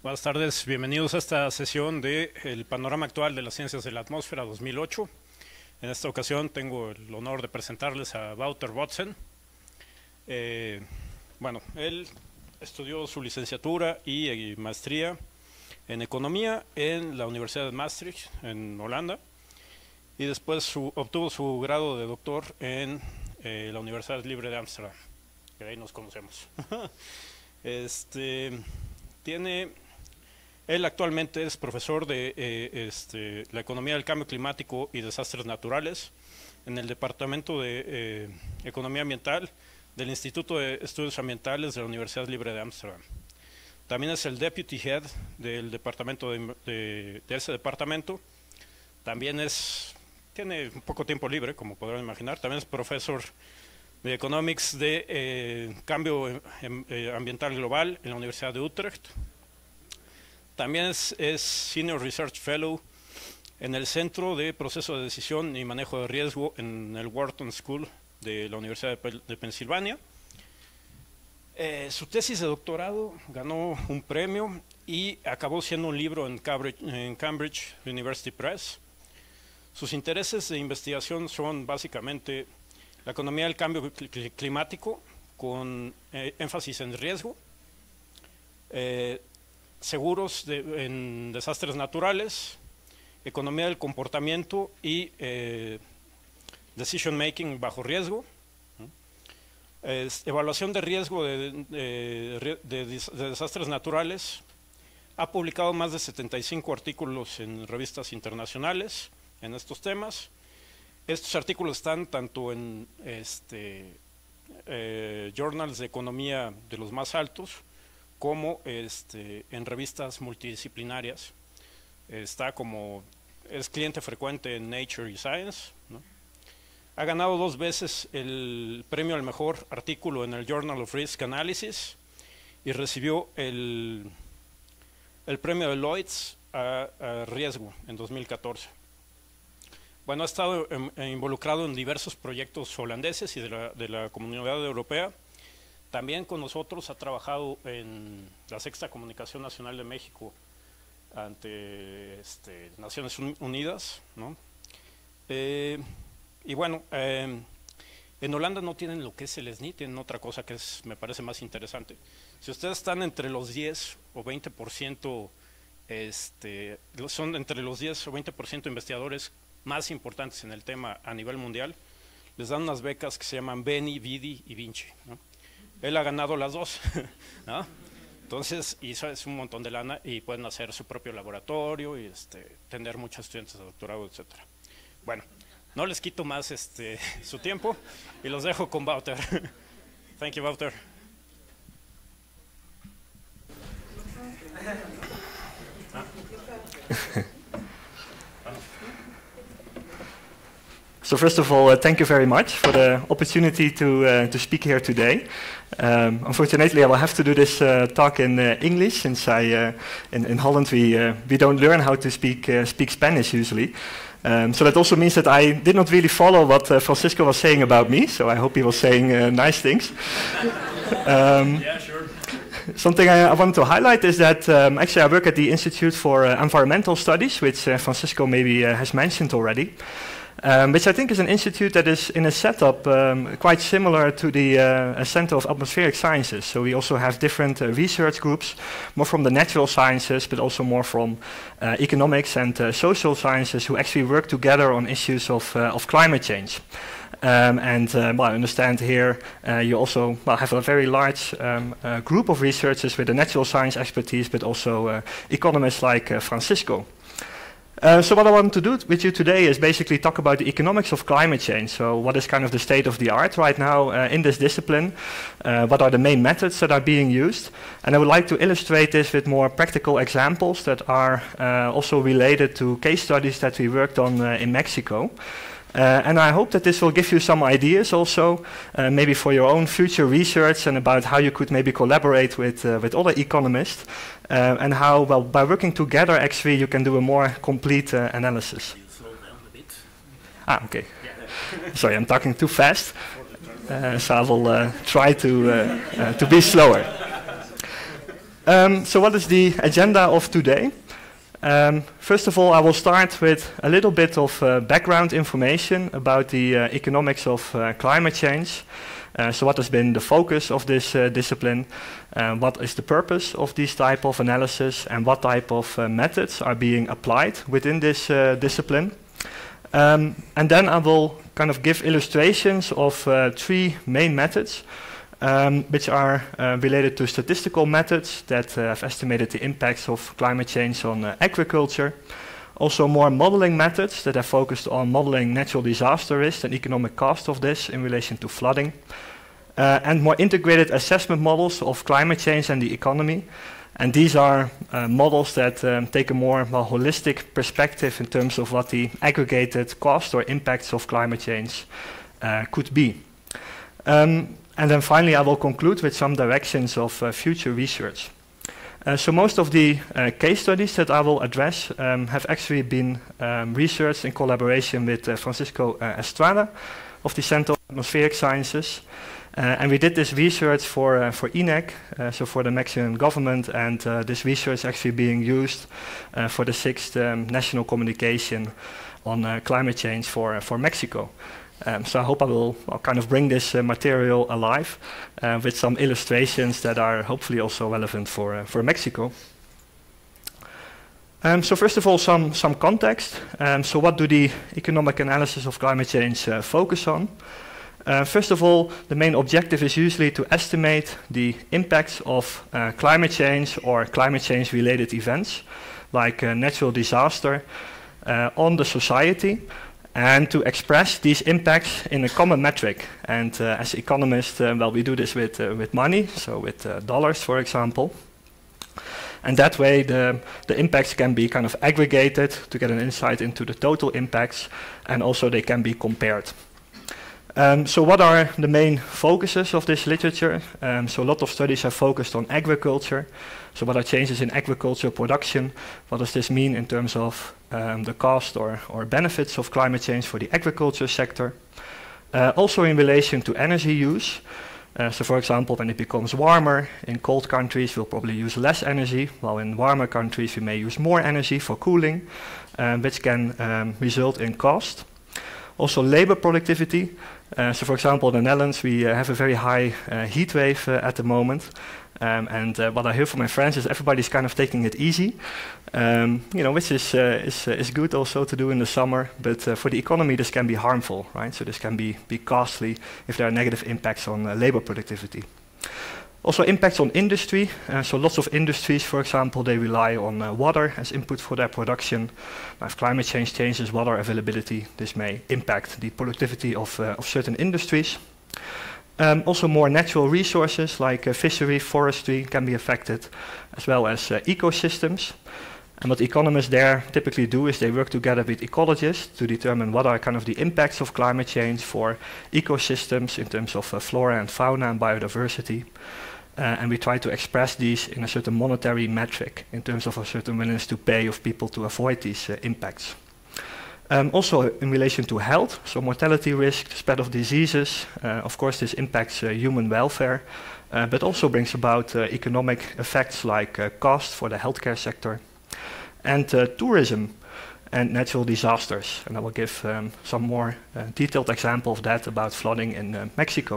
Buenas tardes, bienvenidos a esta sesión del panorama actual de las ciencias de la atmósfera 2008. En esta ocasión tengo el honor de presentarles a Wouter Bautzen. Bueno, él estudió su licenciatura y maestría en economía en la Universidad de Maastricht, en Holanda, y después obtuvo su grado de doctor en la Universidad Libre de Ámsterdam, que ahí nos conocemos. Él actualmente es profesor de la economía del cambio climático y desastres naturales en el Departamento de Economía Ambiental del Instituto de Estudios Ambientales de la Universidad Libre de Ámsterdam. También es el Deputy Head del departamento de ese departamento. También tiene un poco tiempo libre, como podrán imaginar. También es profesor de Economics de Cambio Ambiental Global en la Universidad de Utrecht. También es Senior Research Fellow en el Centro de Proceso de Decisión y Manejo de Riesgo en el Wharton School de la Universidad de Pensilvania. Su tesis de doctorado ganó un premio y acabó siendo un libro en Cambridge University Press. Sus intereses de investigación son básicamente la economía del cambio climático con énfasis en riesgo, seguros en desastres naturales, economía del comportamiento y decision making bajo riesgo, evaluación de riesgo de desastres naturales. Ha publicado más de 75 artículos en revistas internacionales en estos temas. Estos artículos están tanto en journals de economía de los más altos, como en revistas multidisciplinarias. Es cliente frecuente en Nature y Science, ¿no? Ha ganado 2 veces el premio al mejor artículo en el Journal of Risk Analysis y recibió el premio de Lloyds a riesgo en 2014. Bueno, ha estado involucrado en diversos proyectos holandeses y de la Comunidad Europea. También con nosotros ha trabajado en la Sexta Comunicación Nacional de México ante Naciones Unidas, ¿no? Y bueno, en Holanda no tienen lo que es el SNI, tienen otra cosa que me parece más interesante. Si ustedes están entre los 10 o 20%, son entre los 10 o 20% investigadores más importantes en el tema a nivel mundial, les dan unas becas que se llaman Beni, Vidi y Vinci, ¿no? Él ha ganado las 2, ¿no? Entonces, es un montón de lana y pueden hacer su propio laboratorio y tener muchos estudiantes de doctorado, etc. Bueno, no les quito más su tiempo y los dejo con Wouter. Thank you, Wouter. So first of all, thank you very much for the opportunity to speak here today. Unfortunately, I will have to do this talk in English, since in Holland we don't learn how to speak Spanish usually. So that also means that I did not really follow what Francisco was saying about me. So I hope he was saying nice things. Yeah, sure. Something I wanted to highlight is that actually I work at the Institute for Environmental Studies, which Francisco maybe has mentioned already. Which I think is an institute that is in a setup quite similar to the Center of Atmospheric Sciences. So we also have different research groups, more from the natural sciences, but also more from economics and social sciences, who actually work together on issues of climate change. Well, I understand here you also have a very large group of researchers with the natural science expertise, but also economists like Francisco. So what I want to do with you today is basically talk about the economics of climate change. So what is kind of the state of the art right now in this discipline? What are the main methods that are being used? And I would like to illustrate this with more practical examples that are also related to case studies that we worked on in Mexico. And I hope that this will give you some ideas also, maybe for your own future research, and about how you could maybe collaborate with other economists, and how, well, by working together, actually, you can do a more complete analysis. You slow down a bit. Okay. Yeah. Sorry, I'm talking too fast, so I will try to be slower. So what is the agenda of today? First of all, I will start with a little bit of background information about the economics of climate change. So what has been the focus of this discipline, what is the purpose of this type of analysis, and what type of methods are being applied within this discipline. And then I will kind of give illustrations of 3 main methods, which are related to statistical methods that have estimated the impacts of climate change on agriculture. Also more modeling methods that are focused on modeling natural disaster risk and economic cost of this in relation to flooding. And more integrated assessment models of climate change and the economy. And these are models that take a more holistic perspective in terms of what the aggregated cost or impacts of climate change could be. And then finally, I will conclude with some directions of future research. So most of the case studies that I will address have actually been researched in collaboration with Francisco Estrada of the Center of Atmospheric Sciences. And we did this research for INEC, so for the Mexican government, and this research is actually being used for the 6th national communication on climate change for Mexico. So I hope I'll kind of bring this material alive with some illustrations that are hopefully also relevant for Mexico. So first of all, some context. So what do the economic analysis of climate change focus on? First of all, the main objective is usually to estimate the impacts of climate change or climate change related events, like natural disaster, on the society, and to express these impacts in a common metric. And as economists, well, we do this with money, so with dollars, for example. And that way, the impacts can be kind of aggregated to get an insight into the total impacts, and also they can be compared. So what are the main focuses of this literature? So a lot of studies have focused on agriculture. So what are changes in agricultural production? What does this mean in terms of the cost or benefits of climate change for the agriculture sector? Also in relation to energy use. So for example, when it becomes warmer, in cold countries we'll probably use less energy, while in warmer countries we may use more energy for cooling, which can result in cost. Also labor productivity. So for example, in the Netherlands, we have a very high heat wave at the moment. And what I hear from my friends is everybody's kind of taking it easy, which is good also to do in the summer. But for the economy, this can be harmful, right? So this can be costly if there are negative impacts on labor productivity. Also impacts on industry. So lots of industries, for example, they rely on water as input for their production. Now, if climate change changes water availability, this may impact the productivity of certain industries. Also more natural resources like fishery, forestry can be affected, as well as ecosystems. And what economists there typically do is they work together with ecologists to determine what are kind of the impacts of climate change for ecosystems in terms of flora and fauna and biodiversity. And we try to express these in a certain monetary metric in terms of a certain willingness to pay of people to avoid these impacts. Also in relation to health, so mortality risk, spread of diseases, of course this impacts human welfare, but also brings about economic effects like cost for the healthcare sector, and tourism and natural disasters. And I will give some more detailed example of that about flooding in Mexico.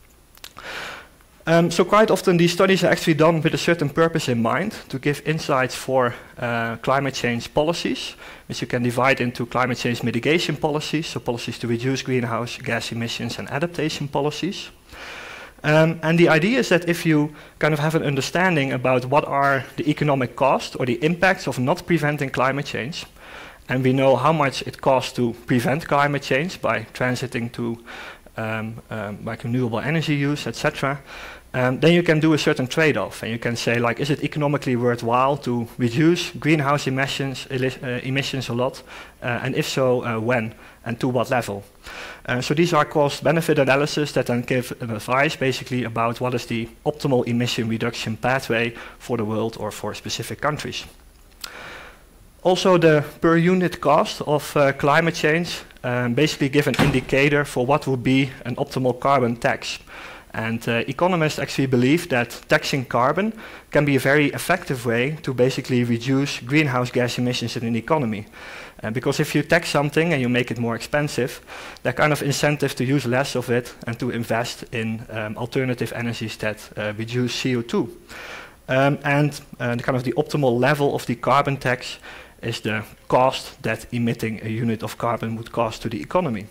So quite often these studies are actually done with a certain purpose in mind, to give insights for climate change policies, which you can divide into climate change mitigation policies, so policies to reduce greenhouse gas emissions, and adaptation policies. And the idea is that if you kind of have an understanding about what are the economic costs or the impacts of not preventing climate change, and we know how much it costs to prevent climate change by transiting to like renewable energy use, etc., then you can do a certain trade-off, and you can say, like, is it economically worthwhile to reduce greenhouse emissions a lot, and if so, when and to what level? So these are cost-benefit analysis that then give an advice basically about what is the optimal emission reduction pathway for the world or for specific countries. Also, the per unit cost of climate change basically give an indicator for what would be an optimal carbon tax. And economists actually believe that taxing carbon can be a very effective way to basically reduce greenhouse gas emissions in an economy. Because if you tax something and you make it more expensive, there are kind of incentives to use less of it and to invest in alternative energies that reduce CO2. And the kind of the optimal level of the carbon tax is the cost that emitting a unit of carbon would cost to the economy.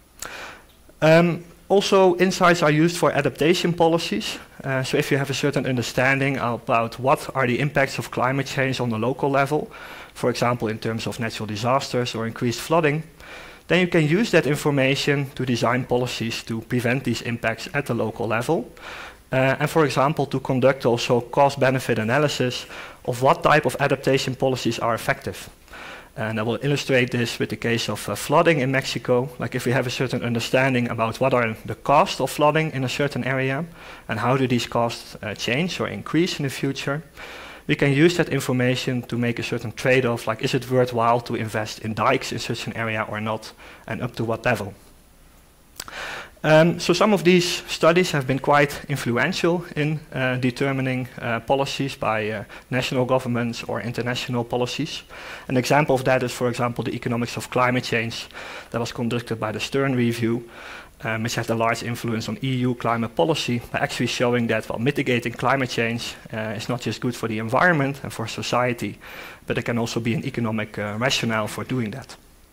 Also, insights are used for adaptation policies. So if you have a certain understanding about what are the impacts of climate change on the local level, for example, in terms of natural disasters or increased flooding, then you can use that information to design policies to prevent these impacts at the local level. And for example, to conduct also cost-benefit analysis of what type of adaptation policies are effective. And I will illustrate this with the case of flooding in Mexico. Like if we have a certain understanding about what are the costs of flooding in a certain area and how do these costs change or increase in the future, we can use that information to make a certain trade-off, like is it worthwhile to invest in dikes in such an area or not, and up to what level. So some of these studies have been quite influential in determining policies by national governments or international policies. An example of that is, for example, the economics of climate change that was conducted by the Stern Review, which had a large influence on EU climate policy by actually showing that mitigating climate change is not just good for the environment and for society, but it can also be an economic rationale for doing that.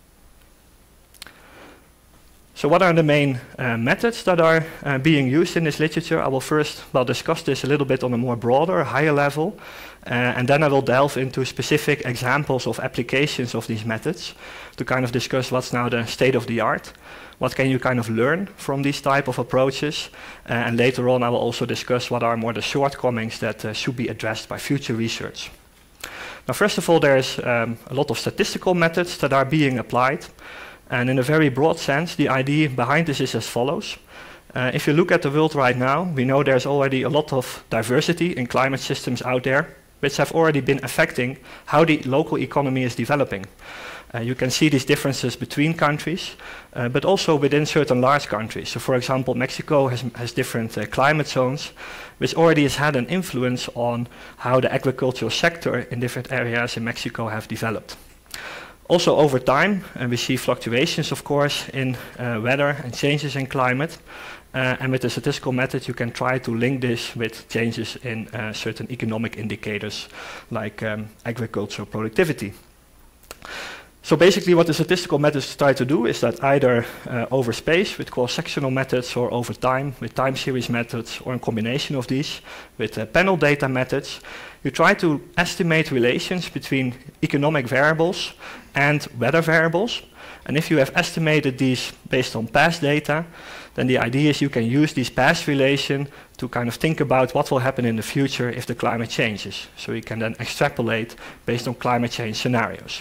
So what are the main methods that are being used in this literature? I will first discuss this a little bit on a more broader, higher level, and then I will delve into specific examples of applications of these methods to kind of discuss what's now the state of the art, what can you kind of learn from these type of approaches, and later on I will also discuss what are more the shortcomings that should be addressed by future research. Now first of all, there's a lot of statistical methods that are being applied. And in a very broad sense, the idea behind this is as follows. If you look at the world right now, we know there's already a lot of diversity in climate systems out there, which have already been affecting how the local economy is developing. You can see these differences between countries, but also within certain large countries. So for example, Mexico has different climate zones, which already has had an influence on how the agricultural sector in different areas in Mexico have developed. Also over time, we see fluctuations, of course, in weather and changes in climate. And with the statistical method, you can try to link this with changes in certain economic indicators, like agricultural productivity. So basically what the statistical methods try to do is that either over space with cross-sectional methods, or over time with time series methods, or in combination of these with panel data methods, you try to estimate relations between economic variables and weather variables. And if you have estimated these based on past data, then the idea is you can use these past relations to kind of think about what will happen in the future if the climate changes. So you can then extrapolate based on climate change scenarios.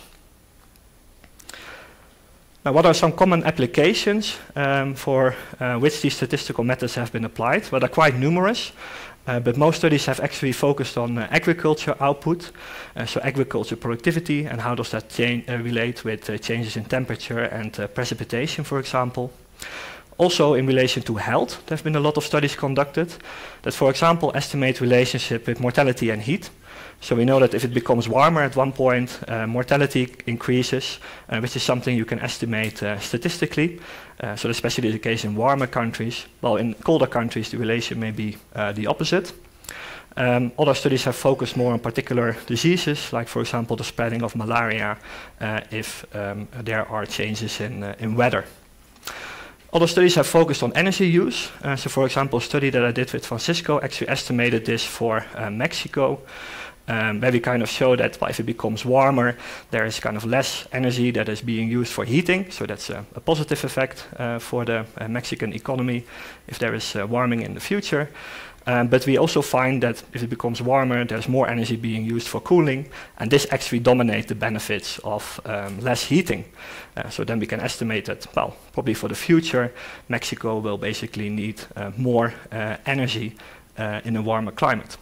Now, what are some common applications for which these statistical methods have been applied? Well, they're quite numerous, but most studies have actually focused on agriculture output, so agriculture productivity, and how does that relate with changes in temperature and precipitation, for example. Also, in relation to health, there have been a lot of studies conducted that, for example, estimate relationship with mortality and heat. So we know that if it becomes warmer at one point, mortality increases, which is something you can estimate statistically. So especially the case in warmer countries. Well, in colder countries, the relation may be the opposite. Other studies have focused more on particular diseases, like, for example, the spreading of malaria, if there are changes in weather. Other studies have focused on energy use. So, for example, a study that I did with Francisco actually estimated this for Mexico, where we kind of show that if it becomes warmer, there is kind of less energy that is being used for heating. So that's a positive effect for the Mexican economy if there is warming in the future. But we also find that if it becomes warmer, there's more energy being used for cooling, and this actually dominates the benefits of less heating. So then we can estimate that, well, probably for the future, Mexico will basically need more energy in a warmer climate.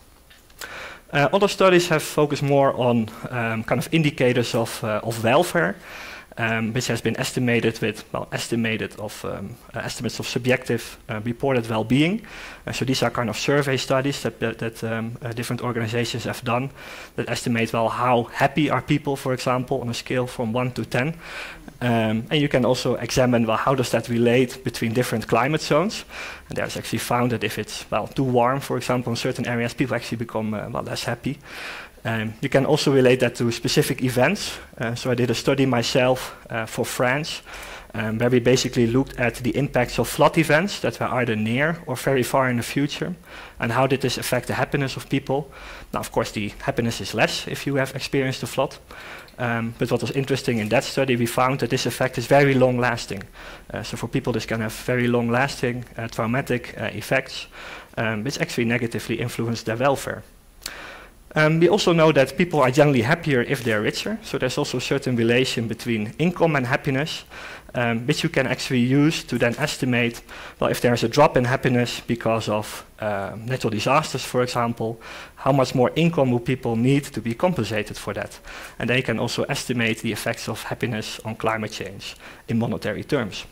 Other studies have focused more on kind of indicators of welfare. which has been estimated with, well, estimates of subjective reported well-being. So these are kind of survey studies that different organizations have done that estimate, well, how happy are people, for example, on a scale from 1 to 10. And you can also examine, well, how does that relate between different climate zones? And there's actually found that if it's, well, too warm, for example, in certain areas, people actually become, well, less happy. You can also relate that to specific events. So I did a study myself for France, where we basically looked at the impacts of flood events that were either near or very far in the future, and how did this affect the happiness of people. Now, of course, the happiness is less if you have experienced a flood. But what was interesting in that study, we found that this effect is very long-lasting. So for people, this can have very long-lasting traumatic effects, which actually negatively influence their welfare. We also know that people are generally happier if they're richer, so there's also a certain relation between income and happiness, which you can actually use to then estimate, well, if there's a drop in happiness because of natural disasters, for example, how much more income will people need to be compensated for that? And they can also estimate the effects of happiness on climate change in monetary terms.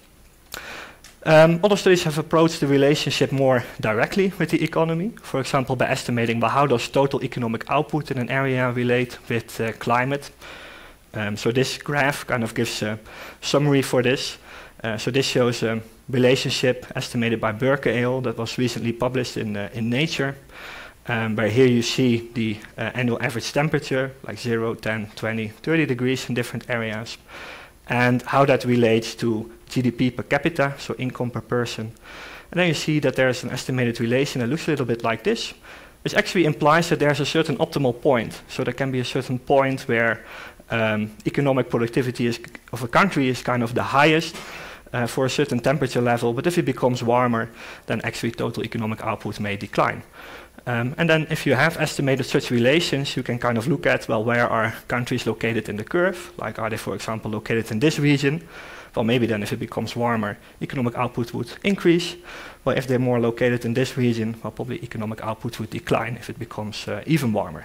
Other studies have approached the relationship more directly with the economy, for example, by estimating, well, how does total economic output in an area relate with climate. So this graph kind of gives a summary for this. So this shows a relationship estimated by Burke et al. That was recently published in Nature, where here you see the annual average temperature, like 0, 10, 20, 30 degrees in different areas, and how that relates to GDP per capita, so income per person. And then you see that there's an estimated relation that looks a little bit like this, which actually implies that there's a certain optimal point. So there can be a certain point where economic productivity of a country is kind of the highest for a certain temperature level, but if it becomes warmer, then actually total economic output may decline. And then if you have estimated such relations, you can kind of look at, well, where are countries located in the curve? Like, are they, for example, located in this region? Well, maybe then if it becomes warmer, economic output would increase. Well, if they're more located in this region, well, probably economic output would decline if it becomes even warmer.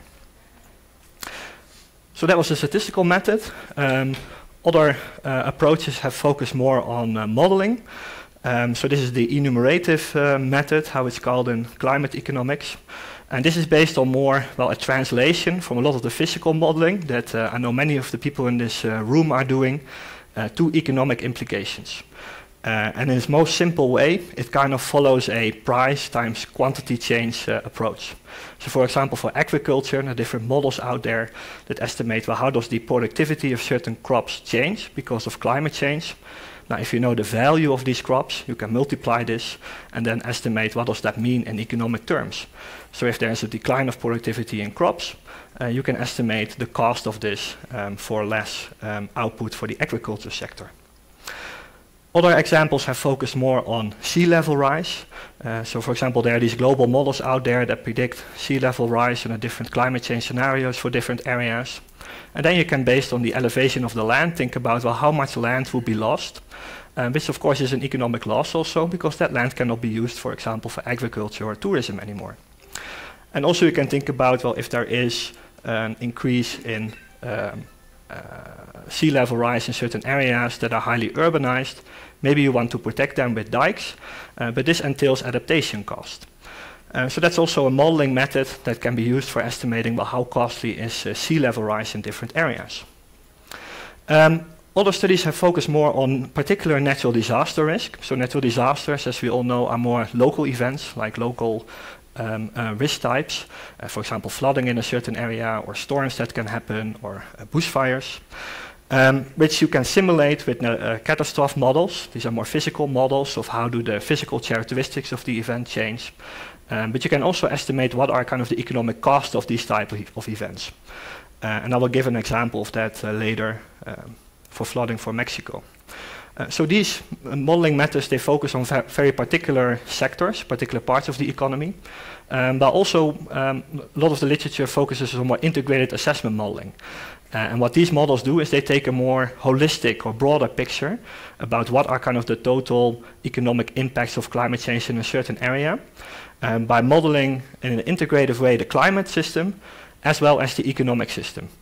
So that was a statistical method. Other approaches have focused more on modeling. So this is the enumerative method, how it's called in climate economics. And this is based on more, well, a translation from a lot of the physical modeling that I know many of the people in this room are doing to economic implications. And in its most simple way, it kind of follows a price times quantity change approach. So for example, for agriculture, there are different models out there that estimate, well, how does the productivity of certain crops change because of climate change? Now, if you know the value of these crops, you can multiply this and then estimate what does that mean in economic terms. So if there's a decline of productivity in crops, you can estimate the cost of this for less output for the agriculture sector. Other examples have focused more on sea level rise. So for example, there are these global models out there that predict sea level rise in different climate change scenarios for different areas. And then you can, based on the elevation of the land, think about, well, how much land will be lost, which of course is an economic loss also, because that land cannot be used, for example, for agriculture or tourism anymore. And also you can think about, well, if there is an increase in sea level rise in certain areas that are highly urbanized, maybe you want to protect them with dikes, but this entails adaptation cost. So that's also a modeling method that can be used for estimating, well, how costly is sea level rise in different areas. Other studies have focused more on particular natural disaster risk. So natural disasters, as we all know, are more local events, like local risk types. For example, flooding in a certain area, or storms that can happen, or bushfires. Which you can simulate with catastrophe models. These are more physical models of how do the physical characteristics of the event change. But you can also estimate what are kind of the economic costs of these type of events. And I will give an example of that later for flooding for Mexico. So these modeling methods, they focus on very particular sectors, particular parts of the economy. But also a lot of the literature focuses on more integrated assessment modeling. And what these models do is they take a more holistic or broader picture about what are kind of the total economic impacts of climate change in a certain area, by modeling in an integrative way the climate system as well as the economic system.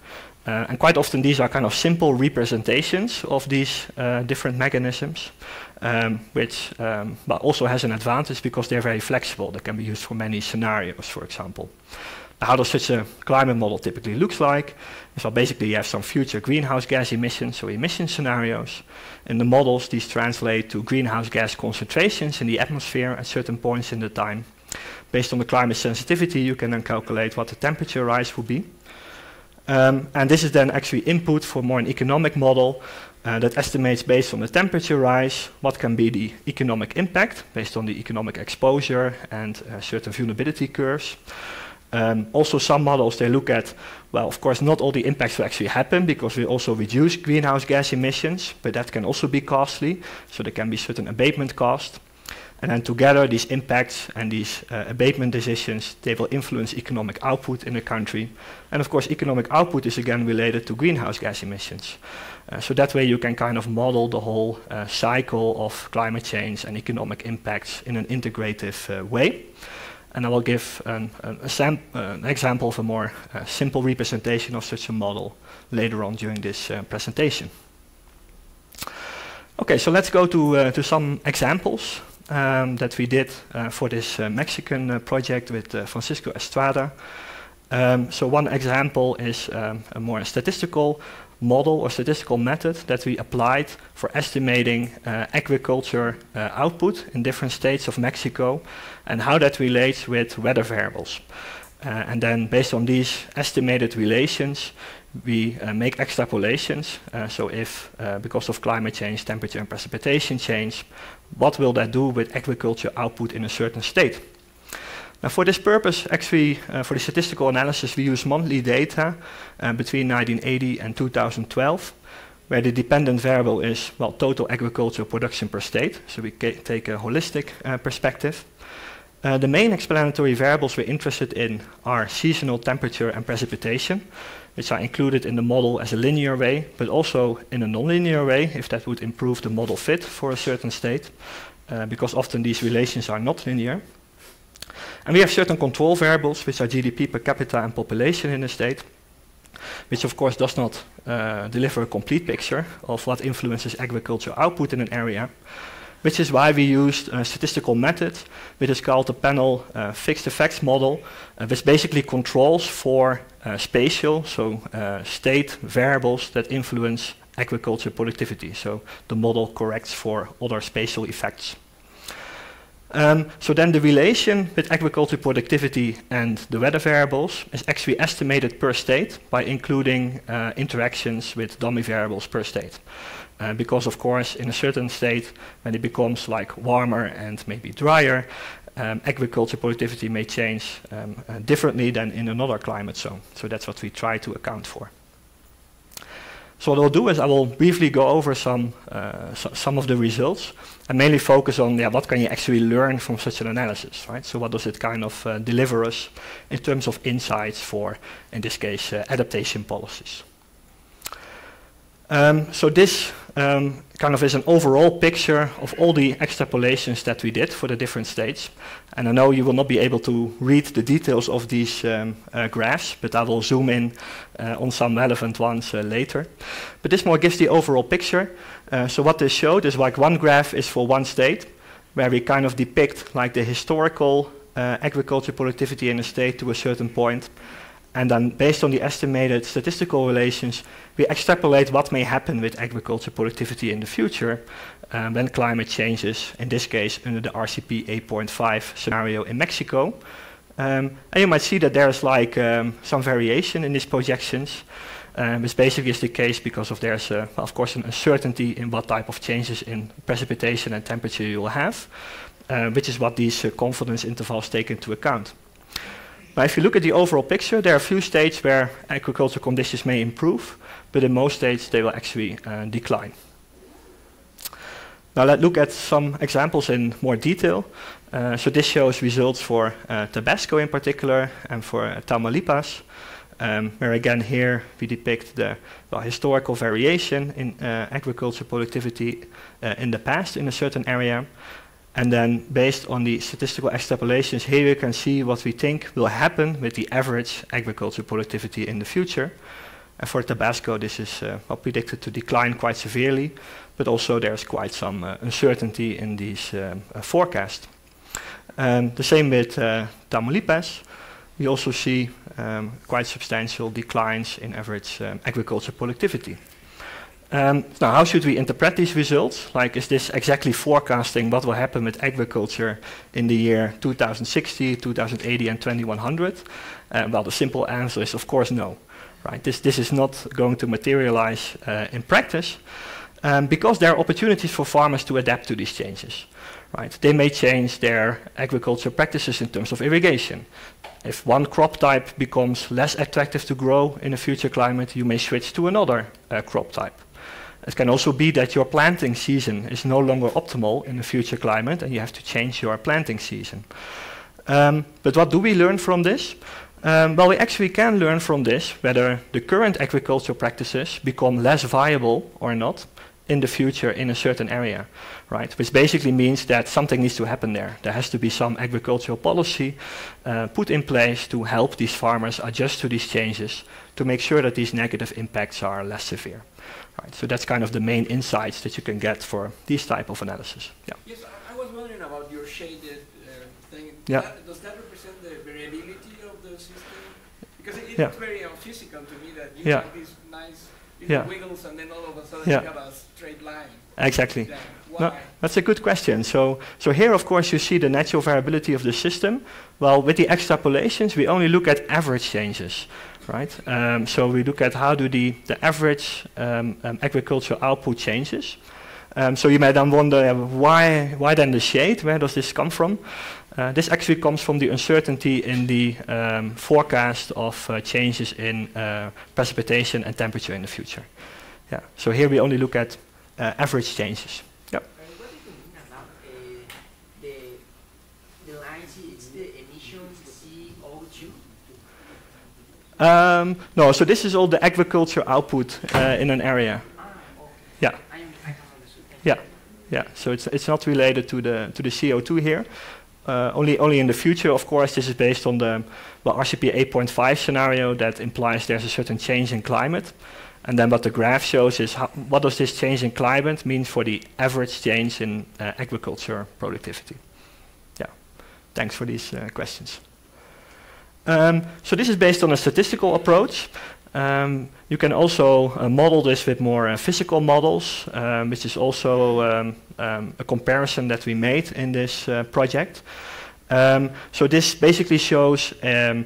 And quite often these are kind of simple representations of these different mechanisms, which but also has an advantage because they're very flexible. They can be used for many scenarios, for example. How does such a climate model typically look like? So basically you have some future greenhouse gas emissions, so emission scenarios. In the models, these translate to greenhouse gas concentrations in the atmosphere at certain points in the time. Based on the climate sensitivity, you can then calculate what the temperature rise will be. And this is then actually input for more an economic model that estimates based on the temperature rise what can be the economic impact based on the economic exposure and certain vulnerability curves. Also some models, they look at, well, of course not all the impacts will actually happen because we also reduce greenhouse gas emissions, but that can also be costly, so there can be certain abatement cost. And then together these impacts and these abatement decisions, they will influence economic output in a country. And of course economic output is again related to greenhouse gas emissions. So that way you can kind of model the whole cycle of climate change and economic impacts in an integrative way. And I will give an example of a more simple representation of such a model later on during this presentation. Okay, so let's go to some examples that we did for this Mexican project with Francisco Estrada. So one example is a more statistical model or statistical method that we applied for estimating agriculture output in different states of Mexico and how that relates with weather variables. And then based on these estimated relations, we make extrapolations. So if, because of climate change, temperature and precipitation change, what will that do with agriculture output in a certain state? Now for this purpose, actually, for the statistical analysis, we use monthly data between 1980 and 2012, where the dependent variable is, well, total agricultural production per state. So we take a holistic perspective. The main explanatory variables we're interested in are seasonal temperature and precipitation, which are included in the model as a linear way, but also in a nonlinear way, if that would improve the model fit for a certain state, because often these relations are not linear. And we have certain control variables, which are GDP per capita and population in a state, which of course does not deliver a complete picture of what influences agricultural output in an area, which is why we used a statistical method, which is called the panel fixed effects model, which basically controls for spatial, so state variables that influence agriculture productivity. So the model corrects for other spatial effects. So then the relation with agriculture productivity and the weather variables is actually estimated per state by including interactions with dummy variables per state. Because of course in a certain state, when it becomes like warmer and maybe drier, agriculture productivity may change differently than in another climate zone. So that's what we try to account for. So what I'll do is I will briefly go over some of the results and mainly focus on what can you actually learn from such an analysis, right? So what does it kind of deliver us in terms of insights for, in this case, adaptation policies. So this kind of is an overall picture of all the extrapolations that we did for the different states. And I know you will not be able to read the details of these graphs, but I will zoom in on some relevant ones later. But this more gives the overall picture. So what this showed is like one graph is for one state, where we kind of depict like the historical agriculture productivity in a state to a certain point. And then based on the estimated statistical relations, we extrapolate what may happen with agriculture productivity in the future when climate changes, in this case under the RCP 8.5 scenario in Mexico. And you might see that there's like some variation in these projections, which basically is the case because of there's, of course, an uncertainty in what type of changes in precipitation and temperature you will have, which is what these confidence intervals take into account. Now, if you look at the overall picture, there are a few states where agricultural conditions may improve, but in most states they will actually decline. Now let's look at some examples in more detail. So this shows results for Tabasco in particular and for Tamaulipas, where again here we depict the historical variation in agricultural productivity in the past in a certain area. And then based on the statistical extrapolations, here you can see what we think will happen with the average agricultural productivity in the future. And for Tabasco, this is predicted to decline quite severely, but also there's quite some uncertainty in these forecasts. The same with Tamaulipas. We also see quite substantial declines in average agriculture productivity. Now, how should we interpret these results? Like, is this exactly forecasting what will happen with agriculture in the year 2060, 2080, and 2100? Well, the simple answer is, of course, no. Right? This is not going to materialize in practice because there are opportunities for farmers to adapt to these changes. Right? They may change their agriculture practices in terms of irrigation. If one crop type becomes less attractive to grow in a future climate, you may switch to another crop type. It can also be that your planting season is no longer optimal in a future climate and you have to change your planting season. But what do we learn from this? Well, we actually can learn from this whether the current agricultural practices become less viable or not in the future in a certain area, right? Which basically means that something needs to happen there. There has to be some agricultural policy put in place to help these farmers adjust to these changes to make sure that these negative impacts are less severe. Right, so that's kind of the main insights that you can get for these type of analysis. Yeah. Yes, I was wondering about your shaded thing. Yeah. Does that represent the variability of the system? Because it Yeah. looks very physical to me that you Yeah. have these nice Yeah. wiggles and then all of a sudden Yeah. you have a straight line. Exactly. Then why? No, that's a good question. So here, of course, you see the natural variability of the system. Well, with the extrapolations, we only look at average changes, right? So we look at how do the average agricultural output changes. So you may then wonder, why then the shade? Where does this come from? This actually comes from the uncertainty in the forecast of changes in precipitation and temperature in the future. Yeah. So here we only look at average changes. Yep. What do you mean about the lines? It's the emissions CO2? No, so this is all the agriculture output in an area. Okay. Yeah. I can understand. Yeah. Yeah. So it's not related to the CO2 here. Only in the future, of course. This is based on the RCP 8.5 scenario that implies there's a certain change in climate. And then what the graph shows is what does this change in climate mean for the average change in agriculture productivity. Yeah, thanks for these questions. So this is based on a statistical approach. You can also model this with more physical models, which is also a comparison that we made in this project. So this basically shows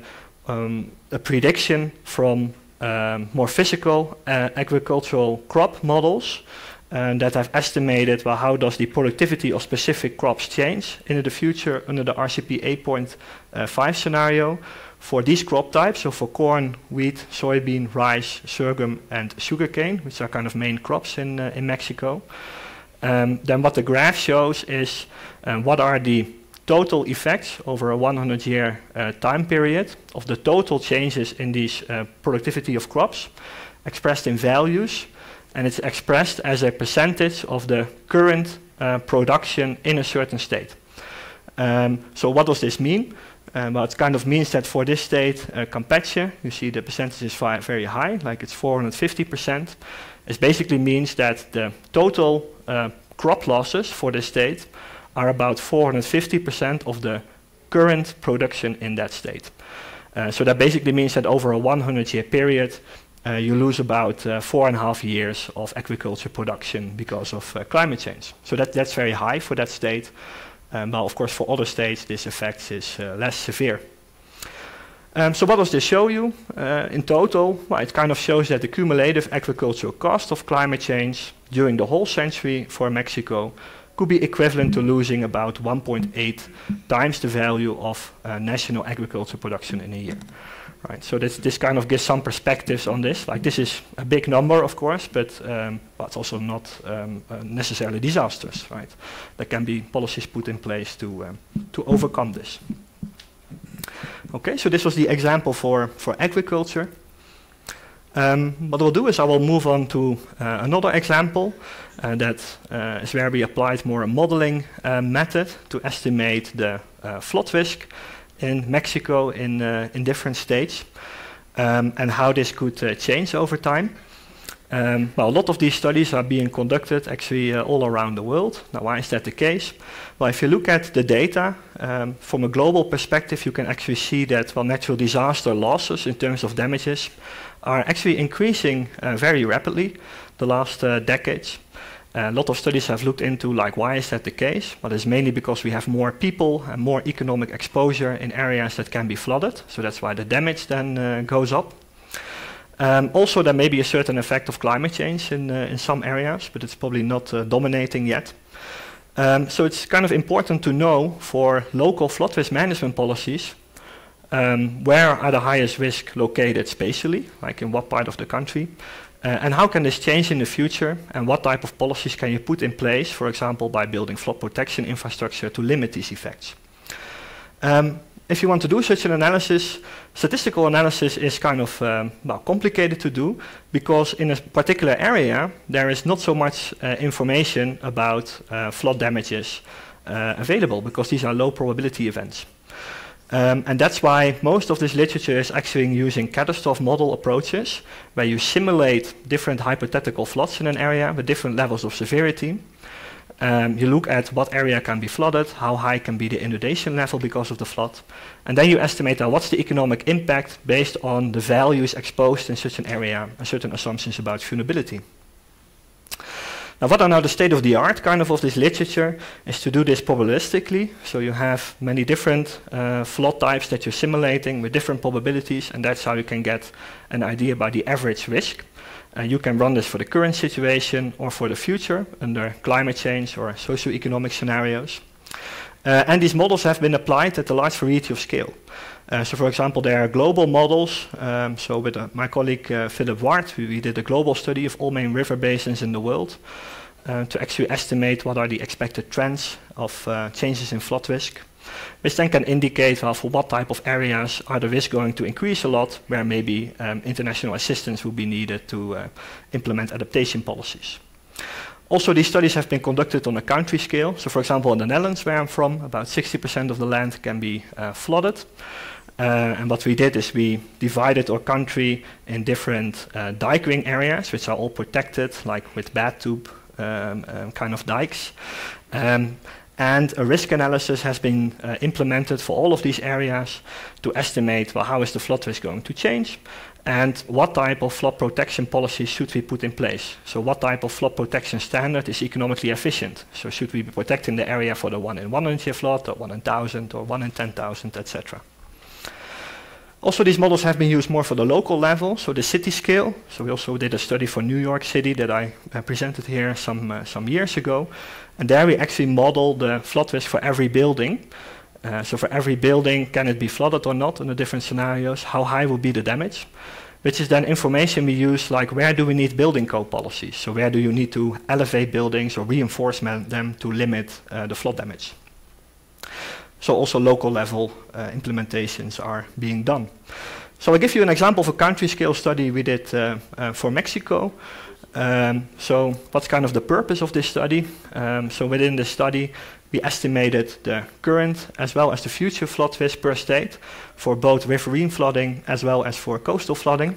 a prediction from more physical agricultural crop models that have estimated, well, how does the productivity of specific crops change in the future under the RCP 8.5 scenario for these crop types, so for corn, wheat, soybean, rice, sorghum, and sugarcane, which are kind of main crops in Mexico. Then what the graph shows is what are the total effects over a 100-year time period of the total changes in these productivity of crops expressed in values, and it's expressed as a percentage of the current production in a certain state. So what does this mean? Well, it kind of means that for this state, Campeche, you see the percentage is very high, like it's 450%. It basically means that the total crop losses for this state are about 450% of the current production in that state. So that basically means that over a 100-year period, you lose about 4.5 years of agriculture production because of climate change. So that's very high for that state. Well, of course, for other states, this effect is less severe. So what does this show you? In total, well, it kind of shows that the cumulative agricultural cost of climate change during the whole century for Mexico could be equivalent to losing about 1.8 times the value of national agriculture production in a year. Right, so this kind of gives some perspectives on this. Like, this is a big number, of course, but it's also not necessarily disastrous. Right, there can be policies put in place to overcome this. Okay, so this was the example for agriculture. What we'll do is I will move on to another example that is where we applied more a modeling method to estimate the flood risk in Mexico in different states. and how this could change over time. Well, a lot of these studies are being conducted actually all around the world. Now, why is that the case? Well, if you look at the data from a global perspective, you can actually see that, well, natural disaster losses in terms of damages are actually increasing very rapidly the last decades. A lot of studies have looked into, like, why is that the case? Well, it's mainly because we have more people and more economic exposure in areas that can be flooded, so that's why the damage then goes up. Also, there may be a certain effect of climate change in some areas, but it's probably not dominating yet. So it's kind of important to know for local flood risk management policies, where are the highest risk located spatially, like in what part of the country, and how can this change in the future, and what type of policies can you put in place, for example, by building flood protection infrastructure to limit these effects. If you want to do such an analysis, statistical analysis is kind of well, complicated to do, because in a particular area there is not so much information about flood damages available, because these are low probability events. And that's why most of this literature is actually using catastrophe model approaches, where you simulate different hypothetical floods in an area with different levels of severity. You look at what area can be flooded, how high can be the inundation level because of the flood, and then you estimate what's the economic impact based on the values exposed in such an area and certain assumptions about vulnerability. Now, what are now the state of the art kind of this literature is to do this probabilistically. So you have many different flood types that you're simulating with different probabilities, and that's how you can get an idea about the average risk. You can run this for the current situation or for the future under climate change or socioeconomic scenarios. And these models have been applied at a large variety of scale. So for example, there are global models. So with my colleague Philip Ward, we did a global study of all main river basins in the world to actually estimate what are the expected trends of changes in flood risk, which then can indicate, well, for what type of areas are the risks going to increase a lot, where maybe international assistance will be needed to implement adaptation policies. Also, these studies have been conducted on a country scale. So for example, in the Netherlands, where I'm from, about 60% of the land can be flooded. And what we did is we divided our country in different dike ring areas, which are all protected, like with bad tube kind of dikes. And a risk analysis has been implemented for all of these areas to estimate, well, how is the flood risk going to change, and what type of flood protection policies should we put in place. So what type of flood protection standard is economically efficient? So should we be protecting the area for the 1 in 100 year flood, or 1 in 1,000, or 1 in 10,000, etc. Also, these models have been used more for the local level, so the city scale. So we also did a study for New York City that I presented here some years ago. And there we actually modeled the flood risk for every building. So for every building, can it be flooded or not in the different scenarios? How high will be the damage? Which is then information we use, like where do we need building code policies? So where do you need to elevate buildings or reinforce them to limit the flood damage? So also local level implementations are being done. So I'll give you an example of a country scale study we did for Mexico. So what's kind of the purpose of this study? So within this study, we estimated the current as well as the future flood risk per state for both riverine flooding as well as for coastal flooding.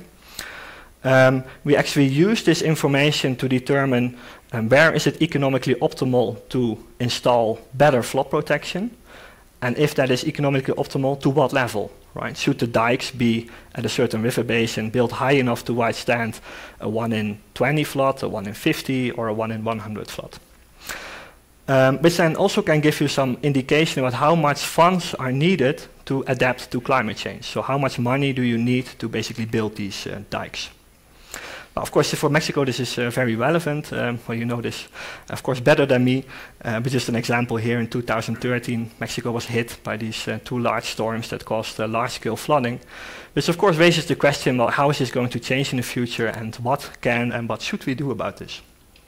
We actually used this information to determine where is it economically optimal to install better flood protection, and if that is economically optimal, to what level, right? Should the dikes be at a certain river basin built high enough to withstand a 1 in 20 flood, a 1 in 50, or a 1 in 100 flood? Which then also can give you some indication about how much funds are needed to adapt to climate change. So how much money do you need to basically build these dikes? Well, of course, for Mexico, this is very relevant. Well, you know this, of course, better than me. But just an example here, in 2013, Mexico was hit by these 2 large storms that caused large-scale flooding. Which, of course, raises the question, well, how is this going to change in the future, and what can and what should we do about this?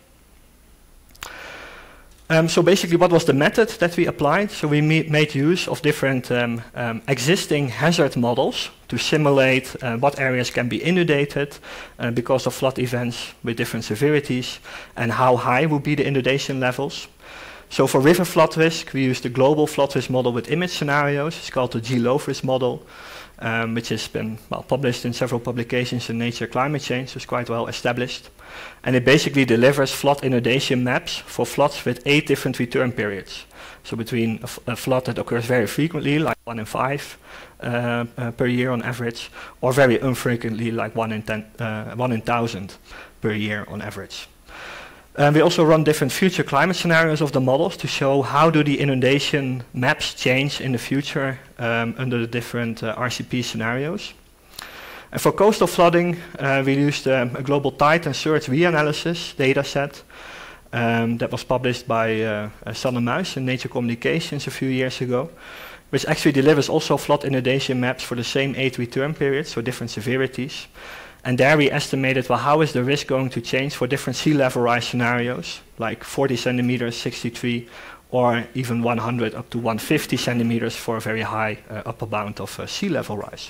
So basically, what was the method that we applied? So we made use of different existing hazard models to simulate what areas can be inundated because of flood events with different severities, and how high would be the inundation levels. So for river flood risk, we used the global flood risk model with image scenarios. It's called the GLOFRIS model. which has been published in several publications in Nature Climate Change, so it's quite well established. And it basically delivers flood inundation maps for floods with 8 different return periods. So between a flood that occurs very frequently, like 1 in 5 per year on average, or very infrequently, like 1 in 1,000 per year on average. We also run different future climate scenarios of the models to show how do the inundation maps change in the future under the different RCP scenarios. And for coastal flooding, we used a global tide and surge reanalysis data set that was published by Sanne Muis in Nature Communications a few years ago, which actually delivers also flood inundation maps for the same 8 return periods, so different severities. And there we estimated, well, how is the risk going to change for different sea level rise scenarios, like 40 centimeters, 63, or even 100 up to 150 centimeters for a very high upper bound of sea level rise.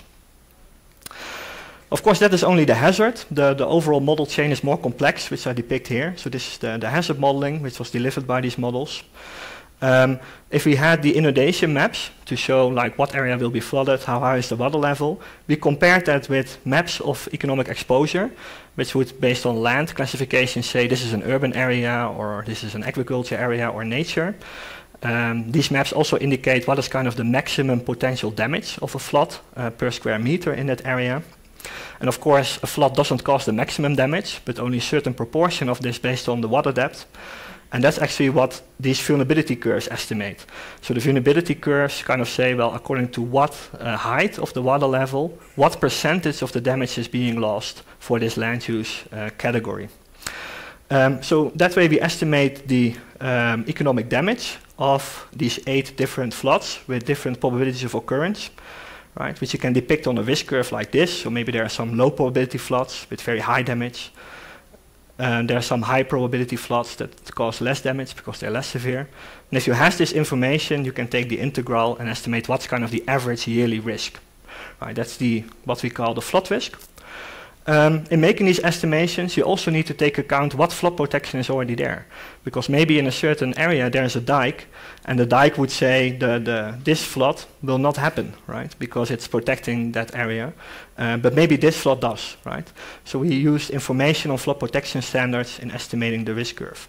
Of course, that is only the hazard. The overall model chain is more complex, which I depict here. So this is the hazard modeling, which was delivered by these models. If we had the inundation maps to show like what area will be flooded, how high is the water level, we compared that with maps of economic exposure, which would, based on land classification, say this is an urban area, or this is an agriculture area, or nature. These maps also indicate what is kind of the maximum potential damage of a flood per square meter in that area. And of course, a flood doesn't cause the maximum damage, but only a certain proportion of this based on the water depth. And that's actually what these vulnerability curves estimate. So the vulnerability curves kind of say, well, according to what height of the water level, what percentage of the damage is being lost for this land use category. So that way we estimate the economic damage of these 8 different floods with different probabilities of occurrence. Right, which you can depict on a risk curve like this. So maybe there are some low probability floods with very high damage. There are some high probability floods that cause less damage because they're less severe. And if you have this information, you can take the integral and estimate what's kind of the average yearly risk. Right, that's what we call the flood risk. In making these estimations, you also need to take account what flood protection is already there. Because maybe in a certain area there's a dike, and the dike would say this flood will not happen, right? Because it's protecting that area. But maybe this flood does, right? So we used information on flood protection standards in estimating the risk curve.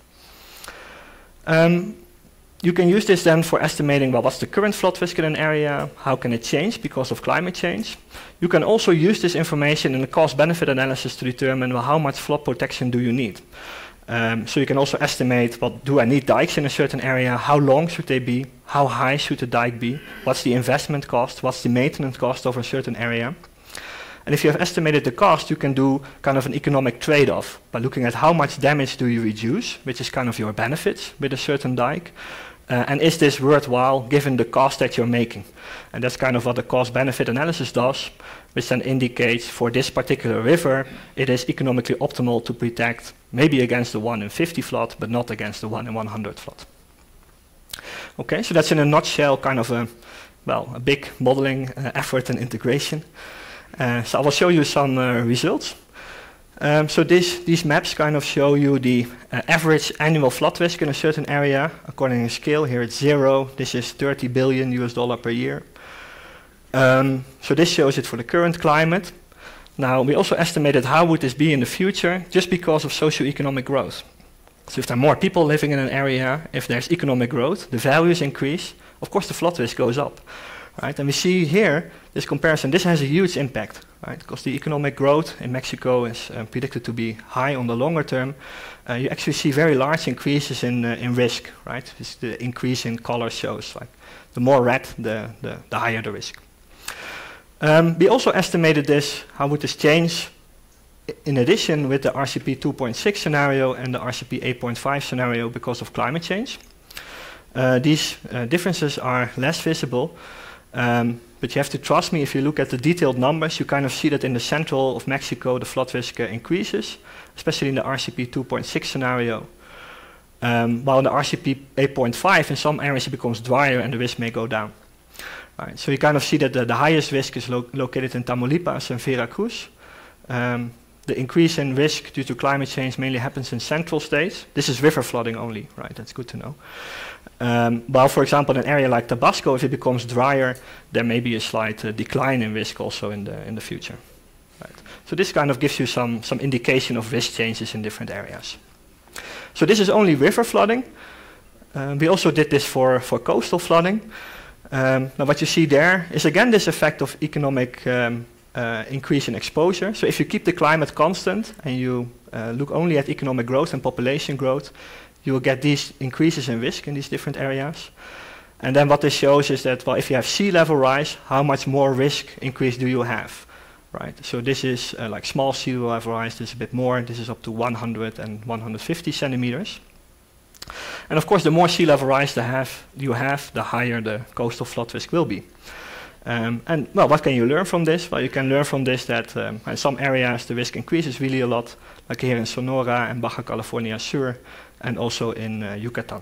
You can use this then for estimating, well, what's the current flood risk in an area, how can it change because of climate change. You can also use this information in a cost-benefit analysis to determine, well, how much flood protection do you need. So you can also estimate, well, do I need dikes in a certain area, how long should they be, how high should the dike be, what's the investment cost, what's the maintenance cost of a certain area. And if you have estimated the cost, you can do kind of an economic trade-off by looking at how much damage do you reduce, which is kind of your benefits with a certain dike. And is this worthwhile given the cost that you're making? And that's kind of what the cost-benefit analysis does, which then indicates for this particular river, it is economically optimal to protect maybe against the 1 in 50 flood, but not against the 1 in 100 flood. Okay, so that's in a nutshell kind of a big modeling effort and integration. So I will show you some results. So these maps kind of show you the average annual flood risk in a certain area according to scale. Here it's 0. This is $30 billion per year. So this shows it for the current climate. Now we also estimated how would this be in the future just because of socioeconomic growth. So if there are more people living in an area, if there's economic growth, the values increase, of course the flood risk goes up. Right? And we see here this comparison, this has a huge impact, right? Because the economic growth in Mexico is predicted to be high on the longer term. You actually see very large increases in risk, right? This the increase in color shows, like the more red, the higher the risk. We also estimated this, how would this change in addition with the RCP 2.6 scenario and the RCP 8.5 scenario because of climate change. These differences are less visible. But you have to trust me, if you look at the detailed numbers, you kind of see that in the central of Mexico, the flood risk increases, especially in the RCP 2.6 scenario. While in the RCP 8.5, in some areas it becomes drier and the risk may go down. Right, so you kind of see that the highest risk is located in Tamaulipas and Veracruz. the increase in risk due to climate change mainly happens in central states. This is river flooding only, right? That's good to know. While, for example, in an area like Tabasco, if it becomes drier, there may be a slight decline in risk also in the future. Right. So this kind of gives you some indication of risk changes in different areas. So this is only river flooding. We also did this for coastal flooding. Now what you see there is again this effect of economic increase in exposure. So if you keep the climate constant and you look only at economic growth and population growth, you will get these increases in risk in these different areas. And then what this shows is that, well, if you have sea level rise, how much more risk increase do you have, right? So this is like small sea level rise, this is a bit more, this is up to 100 and 150 centimeters. And of course, the more sea level rise you have, the higher the coastal flood risk will be. And well, what can you learn from this? Well, you can learn from this that in some areas the risk increases really a lot, like here in Sonora and Baja California Sur, and also in Yucatan,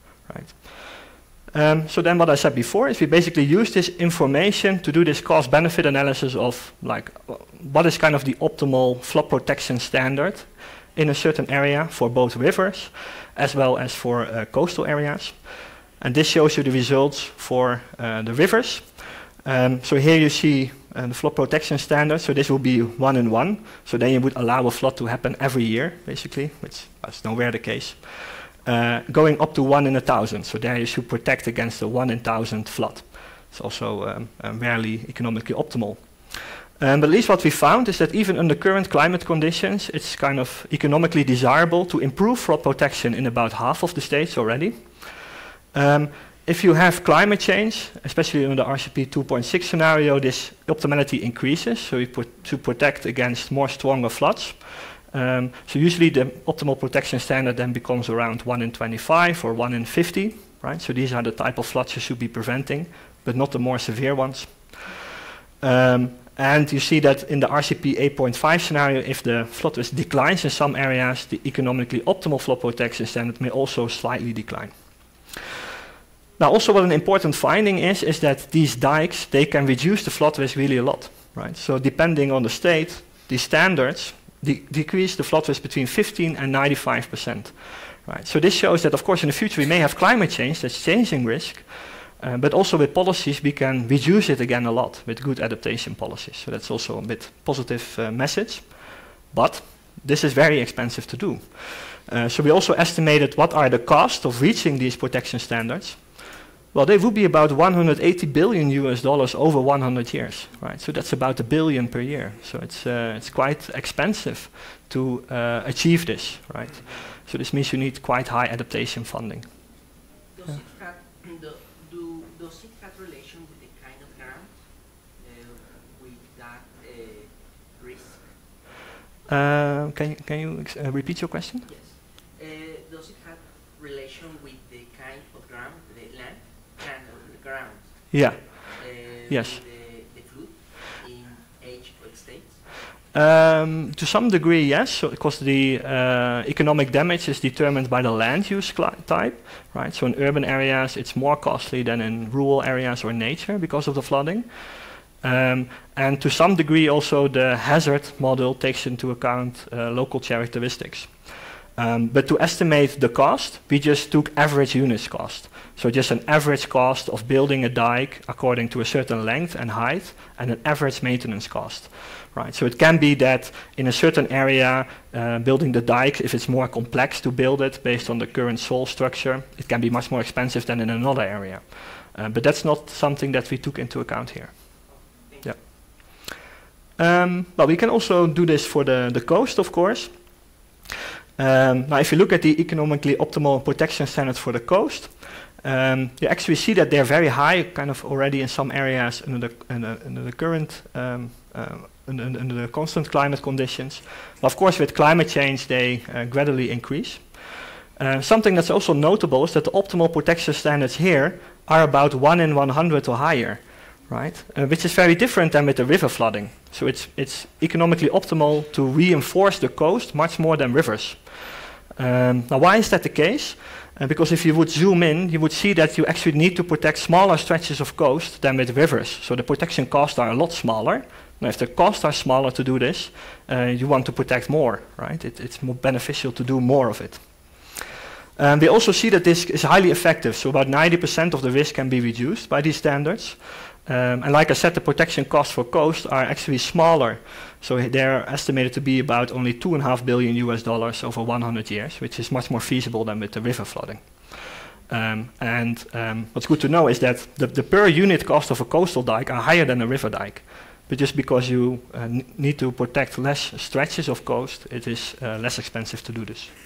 right? So then what I said before is we basically use this information to do this cost-benefit analysis of like what is kind of the optimal flood protection standard in a certain area for both rivers as well as for coastal areas. And this shows you the results for the rivers. So here you see the flood protection standard. So this will be 1 in 1. So then you would allow a flood to happen every year, basically, which is nowhere the case. Going up to 1 in 1,000. So there you should protect against a 1 in 1,000 flood. It's also rarely economically optimal. But at least what we found is that even under current climate conditions, it's kind of economically desirable to improve flood protection in about half of the states already. If you have climate change, especially in the RCP 2.6 scenario, this optimality increases, so you to protect against more stronger floods. So usually the optimal protection standard then becomes around 1 in 25 or 1 in 50, right? So these are the type of floods you should be preventing, but not the more severe ones. And you see that in the RCP 8.5 scenario, if the flood risk declines in some areas, the economically optimal flood protection standard may also slightly decline. Now, also what an important finding is that these dikes, they can reduce the flood risk really a lot, right? So depending on the state, these standards decrease the flood risk between 15 and 95%, right? So this shows that, of course, in the future we may have climate change that's changing risk, but also with policies we can reduce it again a lot with good adaptation policies. So that's also a bit positive message, but this is very expensive to do. So we also estimated what are the costs of reaching these protection standards. Well, they would be about $180 billion over 100 years, right? So that's about $1 billion per year. So it's quite expensive to achieve this, right? So this means you need quite high adaptation funding. Does it have relation with the kind of ground, with that risk? Can you repeat your question? Yes. Does it have relation with the kind of ground, the land of the ground? Yeah. Yes. The flood in each of the states? To some degree, yes, so because the economic damage is determined by the land use type, right? So in urban areas, it's more costly than in rural areas or nature because of the flooding. And to some degree, also the hazard model takes into account local characteristics. But to estimate the cost, we just took average units cost. So just an average cost of building a dike according to a certain length and height, and an average maintenance cost. Right, so it can be that in a certain area, building the dike, if it's more complex to build it based on the current soil structure, it can be much more expensive than in another area. But that's not something that we took into account here. Yeah. Well, we can also do this for the coast, of course. Now, if you look at the economically optimal protection standards for the coast, you actually see that they're very high, kind of already in some areas under the current under the constant climate conditions. But of course, with climate change, they gradually increase. Something that's also notable is that the optimal protection standards here are about 1 in 100 or higher, right? Which is very different than with the river flooding. So it's economically optimal to reinforce the coast much more than rivers. Now, why is that the case? Because if you would zoom in, you would see that you actually need to protect smaller stretches of coast than with rivers. So the protection costs are a lot smaller. Now, if the costs are smaller to do this, you want to protect more, right? It's more beneficial to do more of it. We also see that this is highly effective, so about 90% of the risk can be reduced by these standards. And like I said, the protection costs for coast are actually smaller, so they're estimated to be about only $2.5 billion over 100 years, which is much more feasible than with the river flooding. What's good to know is that the per unit cost of a coastal dike are higher than a river dike, but just because you need to protect less stretches of coast, it is less expensive to do this.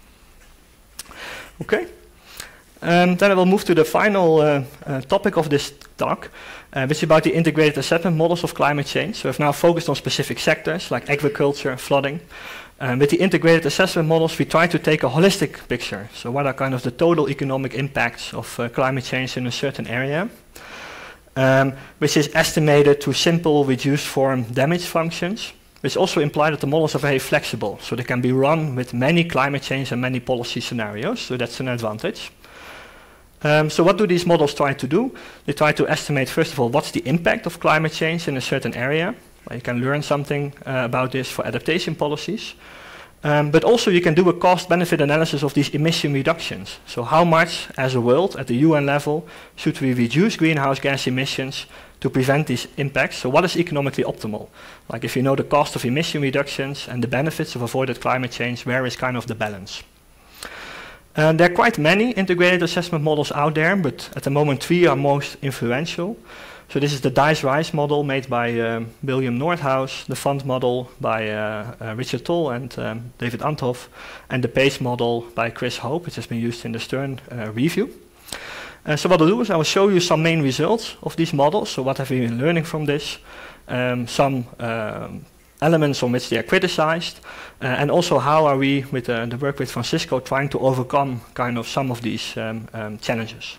Okay. Then I will move to the final topic of this talk, which is about the integrated assessment models of climate change. So I've now focused on specific sectors like agriculture, flooding. With the integrated assessment models, we try to take a holistic picture. So what are kind of the total economic impacts of climate change in a certain area, which is estimated through simple reduced form damage functions, which also imply that the models are very flexible. So they can be run with many climate change and many policy scenarios. So that's an advantage. So what do these models try to do? They try to estimate, first of all, what's the impact of climate change in a certain area. You can learn something about this for adaptation policies. But also you can do a cost-benefit analysis of these emission reductions. So how much, as a world, at the UN level, should we reduce greenhouse gas emissions to prevent these impacts? So what is economically optimal? Like if you know the cost of emission reductions and the benefits of avoided climate change, where is kind of the balance? There are quite many integrated assessment models out there, but at the moment 3 are most influential. So this is the DICE-RISE model made by William Nordhaus, the FUND model by Richard Toll and David Anthoff, and the PACE model by Chris Hope, which has been used in the Stern review. So what I'll do is I will show you some main results of these models. So what have we been learning from this? Some elements on which they are criticized, and also how are we, with the work with Francisco, trying to overcome kind of some of these challenges.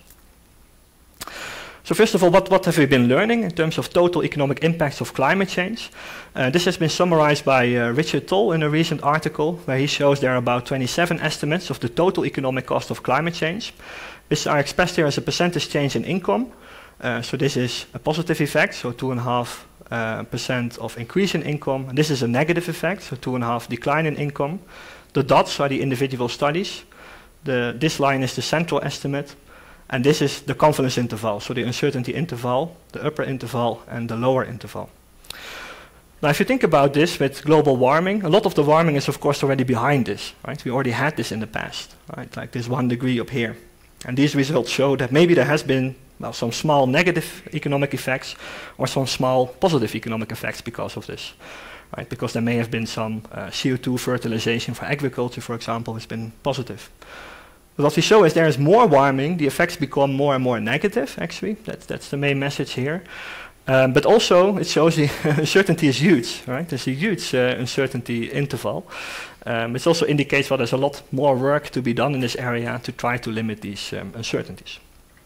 So first of all, what have we been learning in terms of total economic impacts of climate change? This has been summarized by Richard Toll in a recent article, where he shows there are about 27 estimates of the total economic cost of climate change, which are expressed here as a percentage change in income. So this is a positive effect, so 2.5% of increase in income. And this is a negative effect, so 2.5 decline in income. The dots are the individual studies. This line is the central estimate. And this is the confidence interval, so the uncertainty interval, the upper interval, and the lower interval. Now, if you think about this with global warming, a lot of the warming is, of course, already behind this, right? We already had this in the past, right? Like this 1 degree up here. And these results show that maybe there has been, well, some small negative economic effects or some small positive economic effects because of this, right? Because there may have been some CO2 fertilization for agriculture, for example, has been positive. But what we show is there is more warming, the effects become more and more negative, actually. That's the main message here. But also, it shows the uncertainty is huge, right? There's a huge uncertainty interval. It also indicates, well, there's a lot more work to be done in this area to try to limit these uncertainties.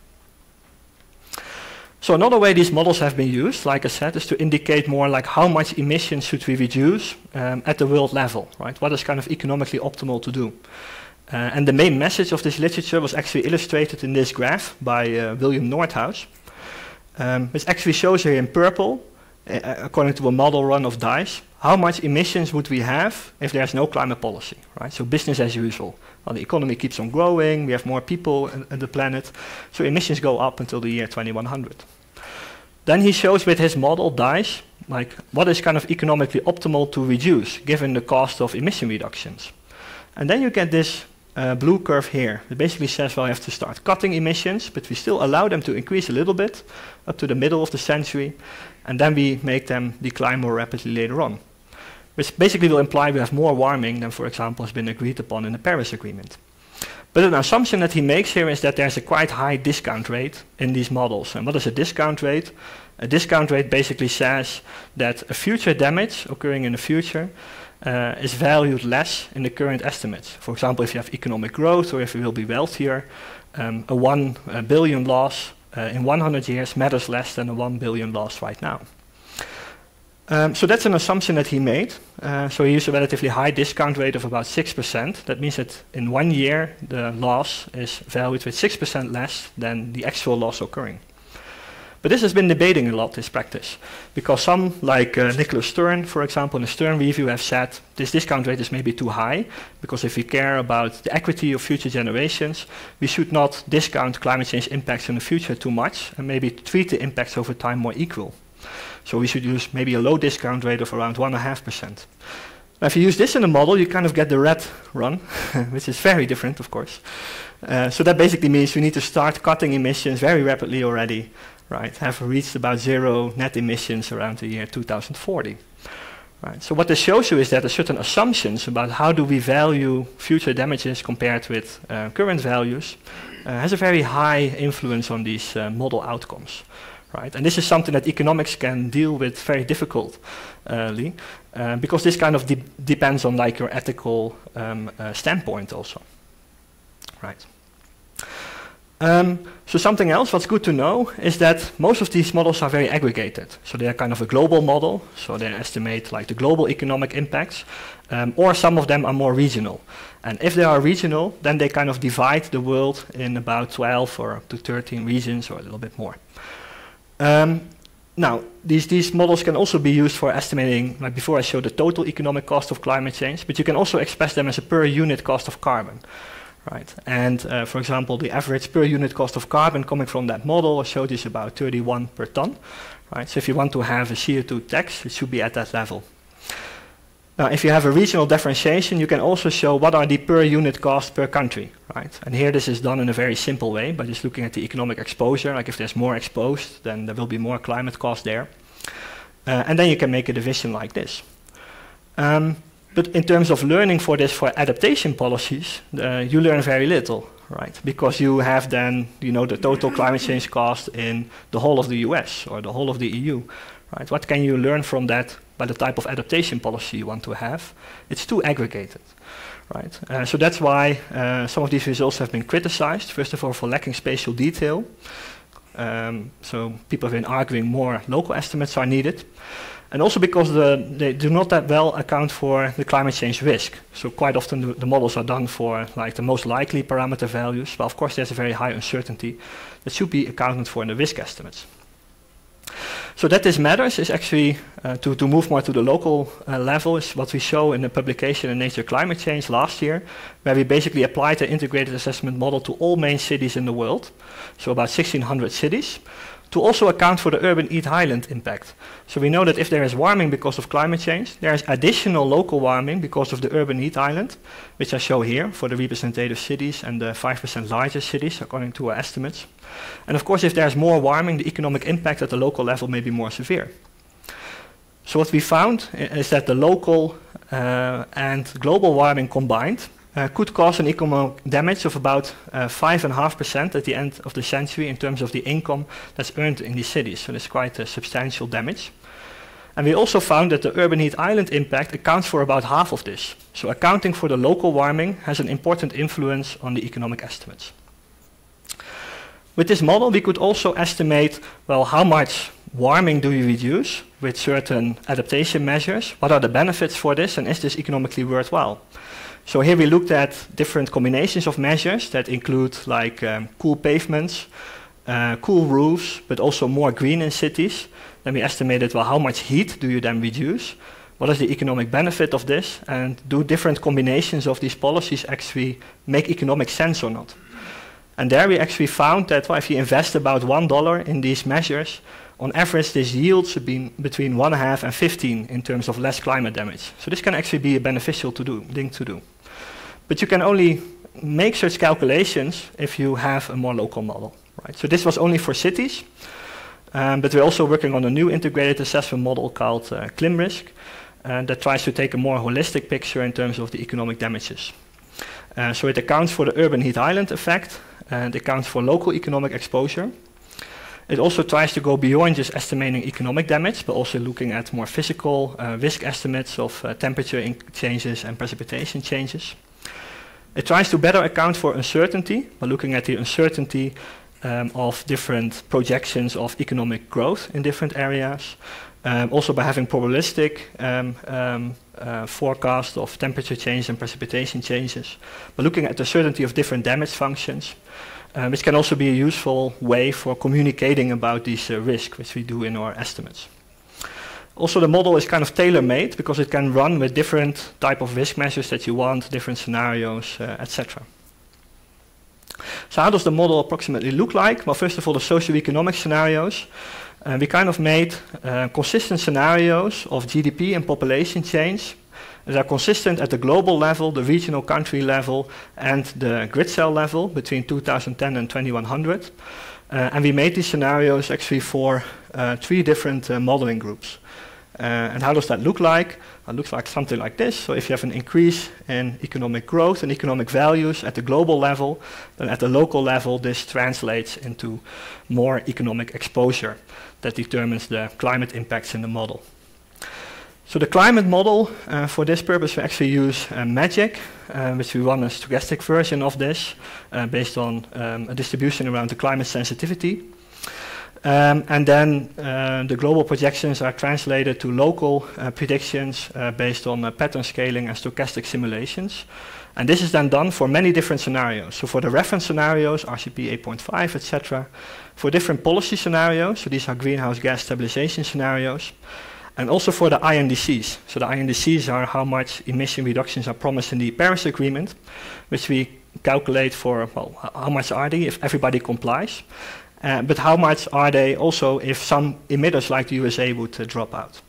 So another way these models have been used, like I said, is to indicate more like how much emissions should we reduce at the world level, right? What is kind of economically optimal to do? And the main message of this literature was actually illustrated in this graph by William Nordhaus, which actually shows here in purple, according to a model run of DICE, how much emissions would we have if there's no climate policy, right? So business as usual. Well, the economy keeps on growing, we have more people on the planet, so emissions go up until the year 2100. Then he shows with his model, DICE, like what is kind of economically optimal to reduce, given the cost of emission reductions. And then you get this blue curve here. It basically says, well, we have to start cutting emissions, but we still allow them to increase a little bit up to the middle of the century, and then we make them decline more rapidly later on, which basically will imply we have more warming than, for example, has been agreed upon in the Paris Agreement. But an assumption that he makes here is that there's a quite high discount rate in these models. And what is a discount rate? A discount rate basically says that a future damage occurring in the future is valued less in the current estimates. For example, if you have economic growth or if you will be wealthier, a 1 billion loss in 100 years matters less than a 1 billion loss right now. So that's an assumption that he made. So he used a relatively high discount rate of about 6%. That means that in 1 year, the loss is valued with 6% less than the actual loss occurring. But this has been debating a lot, this practice, because some, like Nicholas Stern, for example, in the Stern review, have said this discount rate is maybe too high, because if we care about the equity of future generations, we should not discount climate change impacts in the future too much, and maybe treat the impacts over time more equal. So we should use maybe a low discount rate of around 1.5%. Now, if you use this in a model, you kind of get the red run, which is very different, of course. So that basically means we need to start cutting emissions very rapidly already, right? Have reached about zero net emissions around the year 2040. Right. So what this shows you is that there are certain assumptions about how do we value future damages compared with current values has a very high influence on these model outcomes. Right? And this is something that economics can deal with very difficultly, because this kind of depends on like your ethical standpoint also. Right. So something else what's good to know is that most of these models are very aggregated. So they're kind of a global model, so they estimate like the global economic impacts, or some of them are more regional. And if they are regional, then they kind of divide the world in about 12 or up to 13 regions or a little bit more. Now, these models can also be used for estimating, like before I showed the total economic cost of climate change, but you can also express them as a per unit cost of carbon. Right. And for example, the average per unit cost of carbon coming from that model I showed is about 31 per ton. Right. So if you want to have a CO2 tax, it should be at that level. Now, if you have a regional differentiation, you can also show what are the per unit costs per country. Right. And here this is done in a very simple way by just looking at the economic exposure. Like if there's more exposed, then there will be more climate cost there. And then you can make a division like this. But in terms of learning for this for adaptation policies, you learn very little, right? Because you have then, you know, the total climate change cost in the whole of the US or the whole of the EU, right? What can you learn from that by the type of adaptation policy you want to have? It's too aggregated, right? So that's why some of these results have been criticized, first of all, for lacking spatial detail. So people have been arguing more local estimates are needed. And also because they do not that well account for the climate change risk. So quite often the models are done for like the most likely parameter values, but of course there's a very high uncertainty that should be accounted for in the risk estimates. So that this matters is actually to move more to the local level is what we show in the publication in Nature Climate Change last year, where we basically applied the integrated assessment model to all main cities in the world, so about 1,600 cities, to also account for the urban heat island impact. So we know that if there is warming because of climate change, there is additional local warming because of the urban heat island, which I show here for the representative cities and the 5% larger cities according to our estimates. And of course, if there's more warming, the economic impact at the local level may be more severe. So what we found is that the local and global warming combined could cause an economic damage of about 5.5% at the end of the century in terms of the income that's earned in these cities. So there's quite a substantial damage. And we also found that the urban heat island impact accounts for about half of this. So accounting for the local warming has an important influence on the economic estimates. With this model, we could also estimate, well, how much warming do we reduce with certain adaptation measures? What are the benefits for this, and is this economically worthwhile? So here we looked at different combinations of measures that include like cool pavements, cool roofs, but also more green in cities. Then we estimated, well, how much heat do you then reduce? What is the economic benefit of this? And do different combinations of these policies actually make economic sense or not? And there we actually found that, well, if you invest about $1 in these measures, on average this yields between 1.5 and 15 in terms of less climate damage. So this can actually be a beneficial thing to do. But you can only make such calculations if you have a more local model. Right? So this was only for cities, but we're also working on a new integrated assessment model called ClimRisk that tries to take a more holistic picture in terms of the economic damages. So it accounts for the urban heat island effect, and it accounts for local economic exposure. It also tries to go beyond just estimating economic damage, but also looking at more physical risk estimates of temperature changes and precipitation changes. It tries to better account for uncertainty by looking at the uncertainty of different projections of economic growth in different areas. Also by having probabilistic forecast of temperature change and precipitation changes. By looking at the certainty of different damage functions. which can also be a useful way for communicating about these risks, which we do in our estimates. Also, the model is kind of tailor-made because it can run with different type of risk measures that you want, different scenarios, etc. So how does the model approximately look like? Well, first of all, the socioeconomic scenarios. We kind of made consistent scenarios of GDP and population change that are consistent at the global level, the regional country level, and the grid cell level between 2010 and 2100. And we made these scenarios actually for 3 different modeling groups. And how does that look like? It looks like something like this. So if you have an increase in economic growth and economic values at the global level, then at the local level, this translates into more economic exposure that determines the climate impacts in the model. So the climate model, for this purpose, we actually use MAGIC, which we run a stochastic version of this, based on a distribution around the climate sensitivity. And then the global projections are translated to local predictions based on pattern scaling and stochastic simulations. And this is then done for many different scenarios. So for the reference scenarios, RCP 8.5, etc. For different policy scenarios, so these are greenhouse gas stabilization scenarios. And also for the INDCs. So the INDCs are how much emission reductions are promised in the Paris Agreement, which we calculate for, well, how much are they if everybody complies. But how much are they also if some emitters like the USA would drop out?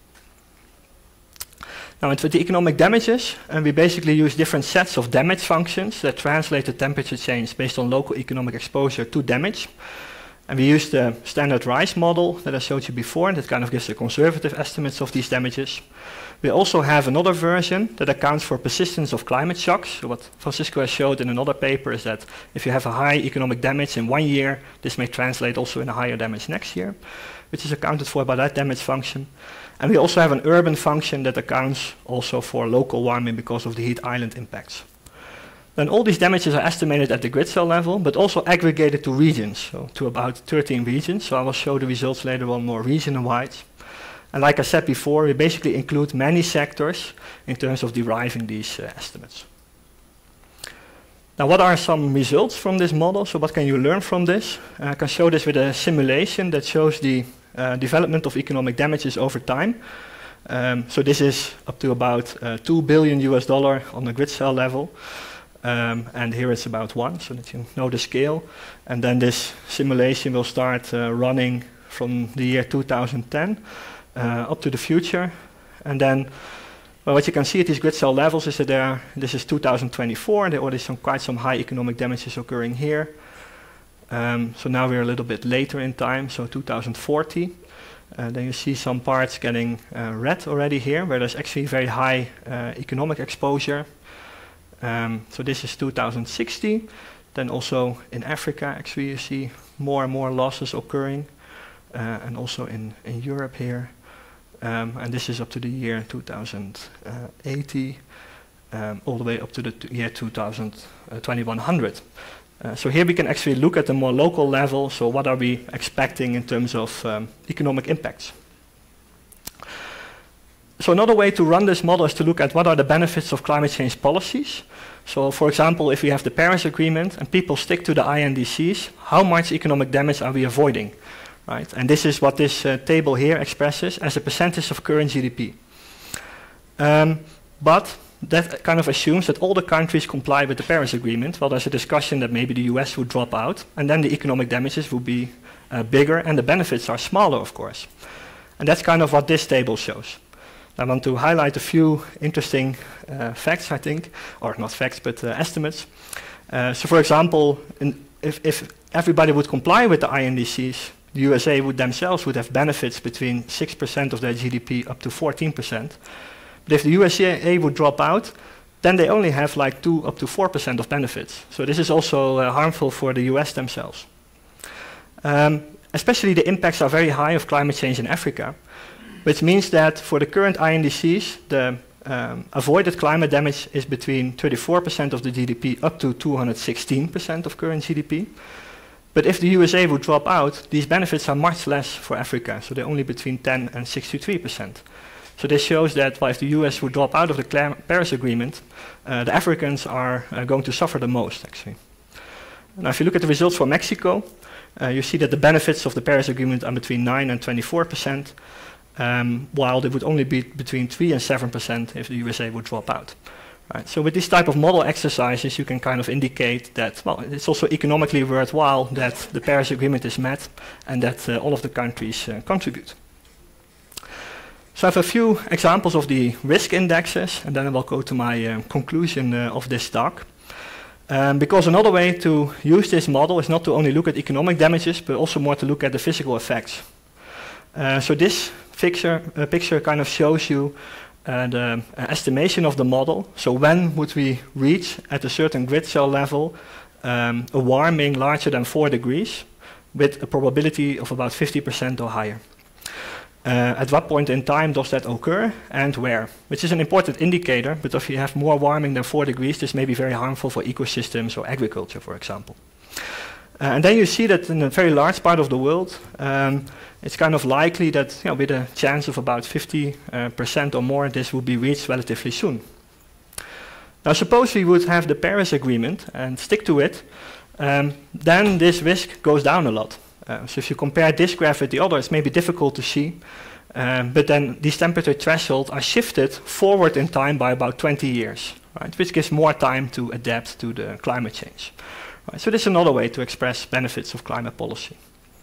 Now, with the economic damages, we basically use different sets of damage functions that translate the temperature change based on local economic exposure to damage. And we use the standard RISE model that I showed you before, that kind of gives the conservative estimates of these damages. We also have another version that accounts for persistence of climate shocks. So what Francisco has showed in another paper is that if you have a high economic damage in 1 year, this may translate also in a higher damage next year, which is accounted for by that damage function. And we also have an urban function that accounts also for local warming because of the heat island impacts. Then all these damages are estimated at the grid cell level, but also aggregated to regions, so to about 13 regions. So I will show the results later on more region-wide. And like I said before, we basically include many sectors in terms of deriving these estimates. Now, what are some results from this model? So what can you learn from this? I can show this with a simulation that shows the development of economic damages over time. So this is up to about $2 billion on the grid cell level. And here it's about 1, so that you know the scale. And then this simulation will start running from the year 2010 up to the future. And then, well, what you can see at these grid cell levels is that this is 2024, and there are already quite some high economic damages occurring here. So now we're a little bit later in time, so 2040. Then you see some parts getting red already here, where there's actually very high economic exposure. So this is 2060. Then also in Africa, actually, you see more and more losses occurring, and also in Europe here. And this is up to the year 2080, all the way up to the year 2100. So here we can actually look at the more local level. So what are we expecting in terms of economic impacts? So another way to run this model is to look at what are the benefits of climate change policies. So for example, if we have the Paris Agreement and people stick to the INDCs, how much economic damage are we avoiding? Right? And this is what this table here expresses as a percentage of current GDP. But that kind of assumes that all the countries comply with the Paris Agreement. Well, there's a discussion that maybe the US would drop out, and then the economic damages will be bigger, and the benefits are smaller, of course. And that's kind of what this table shows. I want to highlight a few interesting facts, I think, or not facts, but estimates. So for example, if everybody would comply with the INDCs, the USA would themselves have benefits between 6% of their GDP up to 14%. But if the USA would drop out, then they only have like 2 up to 4% of benefits. So this is also harmful for the US themselves. Especially the impacts are very high of climate change in Africa, which means that for the current INDCs, the avoided climate damage is between 34% of the GDP up to 216% of current GDP. But if the USA would drop out, these benefits are much less for Africa, so they're only between 10 and 63%. So this shows that if the US would drop out of the Paris Agreement, the Africans are going to suffer the most, actually. Now, if you look at the results for Mexico, you see that the benefits of the Paris Agreement are between 9 and 24%, while they would only be between 3 and 7% if the USA would drop out. Right. So with these type of model exercises, you can kind of indicate that, well, it's also economically worthwhile that the Paris Agreement is met and that all of the countries contribute. So I have a few examples of the risk indexes, and then I will go to my conclusion of this talk. Because another way to use this model is not to only look at economic damages, but also more to look at the physical effects. So this picture kind of shows you the estimation of the model. So when would we reach at a certain grid cell level a warming larger than 4 degrees with a probability of about 50% or higher? At what point in time does that occur and where? Which is an important indicator, but if you have more warming than 4 degrees, this may be very harmful for ecosystems or agriculture, for example. And then you see that in a very large part of the world, it's kind of likely that, you know, with a chance of about 50% or more, this will be reached relatively soon. Now, suppose we would have the Paris Agreement and stick to it, then this risk goes down a lot. So if you compare this graph with the other, it's maybe difficult to see, but then these temperature thresholds are shifted forward in time by about 20 years, right, which gives more time to adapt to the climate change. Right, so this is another way to express benefits of climate policy.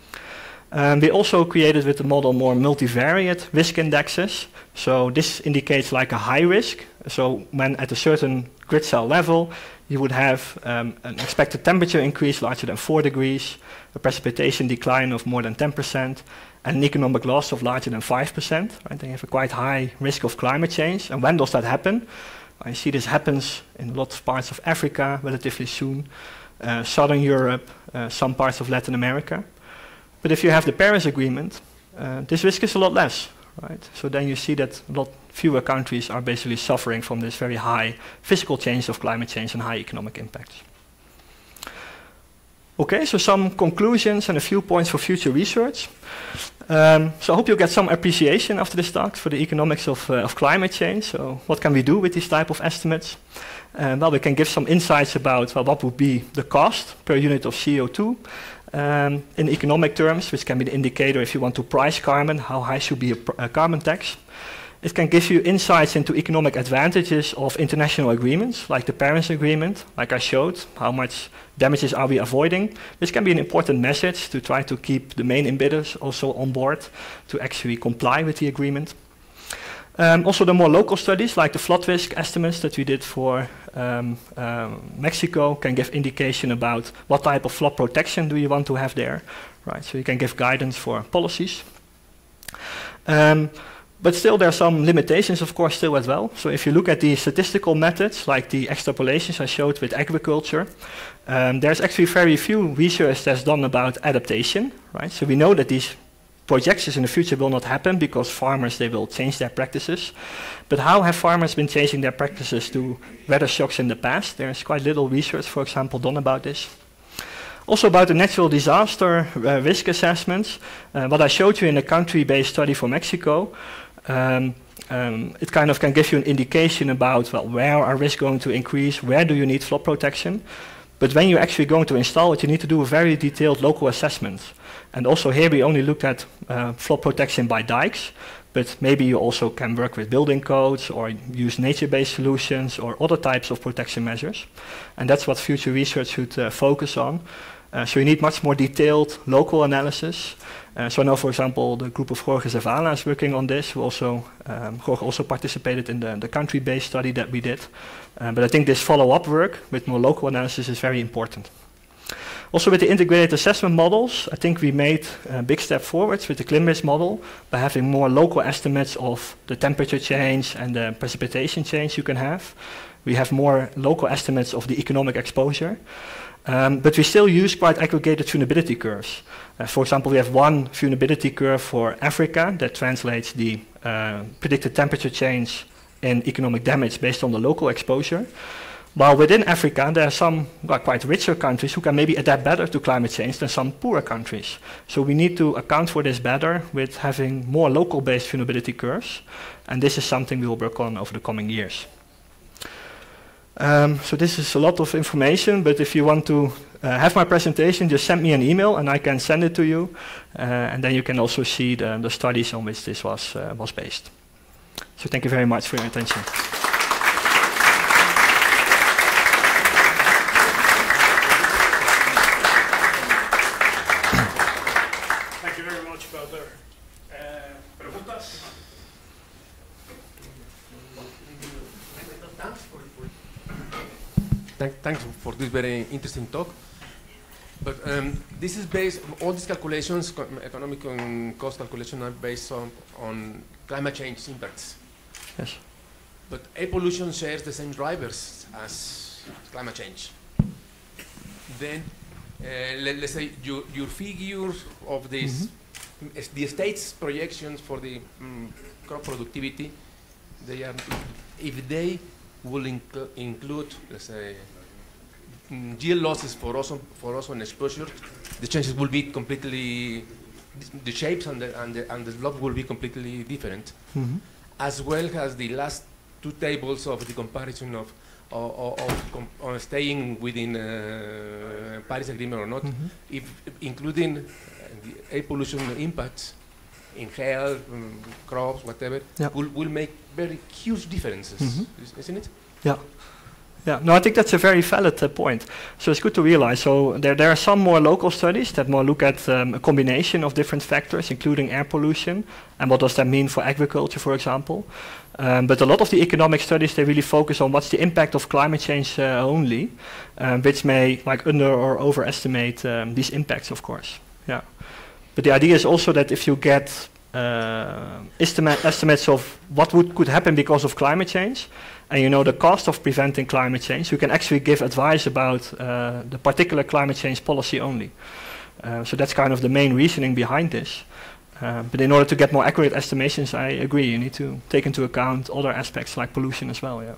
We also created with the model more multivariate risk indexes. So this indicates like a high risk. So when at a certain grid cell level, you would have an expected temperature increase larger than 4 degrees, a precipitation decline of more than 10%, and an economic loss of larger than 5%. Right? Then you have a quite high risk of climate change. And when does that happen? I see this happens in lots of parts of Africa relatively soon, Southern Europe, some parts of Latin America. But if you have the Paris Agreement, this risk is a lot less, right? So then you see that a lot fewer countries are basically suffering from this very high physical change of climate change and high economic impacts. Okay, so some conclusions and a few points for future research. So I hope you get some appreciation after this talk for the economics of climate change. So what can we do with these type of estimates? Well, we can give some insights about, well, what would be the cost per unit of CO2 in economic terms, which can be the indicator if you want to price carbon, how high should be a carbon tax. It can give you insights into economic advantages of international agreements, like the Paris Agreement, like I showed, how much damages are we avoiding. This can be an important message to try to keep the main emitters also on board to actually comply with the agreement. Also the more local studies, like the flood risk estimates that we did for Mexico, can give indication about what type of flood protection do you want to have there, right? So you can give guidance for policies. But still there are some limitations, of course, still as well. So if you look at the statistical methods, like the extrapolations I showed with agriculture, there's actually very few research that's done about adaptation, right? So we know that these projections in the future will not happen because farmers, they will change their practices. But how have farmers been changing their practices to weather shocks in the past? There's quite little research, for example, done about this. Also about the natural disaster risk assessments, what I showed you in the country-based study for Mexico, it kind of can give you an indication about, well, where are risks going to increase, where do you need flood protection. But when you're actually going to install it, you need to do a very detailed local assessment. And also here we only looked at flood protection by dikes, but maybe you also can work with building codes or use nature-based solutions or other types of protection measures. And that's what future research should focus on. So you need much more detailed local analysis. So I know, for example, the group of Jorge Zavala is working on this. Who also, Jorge also participated in the country-based study that we did. But I think this follow-up work with more local analysis is very important. Also with the integrated assessment models, I think we made a big step forwards with the ClimRisk model by having more local estimates of the temperature change and the precipitation change you can have. We have more local estimates of the economic exposure. But we still use quite aggregated vulnerability curves. For example, we have one vulnerability curve for Africa that translates the predicted temperature change in economic damage based on the local exposure. While within Africa, there are some quite richer countries who can maybe adapt better to climate change than some poorer countries. So we need to account for this better with having more local-based vulnerability curves. And this is something we will work on over the coming years. So this is a lot of information, but if you want to have my presentation, just send me an email and I can send it to you. And then you can also see the studies on which this was based. So thank you very much for your attention. Thank you very much, Wouter. Preguntas? Thanks for this very interesting talk. But this is based, all these calculations, economic and cost calculations are based on climate change impacts. Yes. But air pollution shares the same drivers as climate change. Then, let's say your figures of this, the state's projections for the crop productivity, they are, if they will include, let's say, yield losses for ozone exposure, the changes will be completely, the shapes and the slope will be completely different. As well as the last two tables of the comparison of staying within Paris Agreement or not, if including the air pollution impacts in health, crops, whatever, will make very huge differences, isn't it? Yeah. Yeah, no, I think that's a very valid point. So it's good to realize. So there are some more local studies that more look at a combination of different factors, including air pollution, and what does that mean for agriculture, for example. But a lot of the economic studies, they really focus on what's the impact of climate change only, which may like under or overestimate these impacts, of course. Yeah. But the idea is also that if you get estimates of what could happen because of climate change, and you know the cost of preventing climate change, you can actually give advice about the particular climate change policy only. So that's kind of the main reasoning behind this. But in order to get more accurate estimations, I agree, you need to take into account other aspects like pollution as well. Yeah.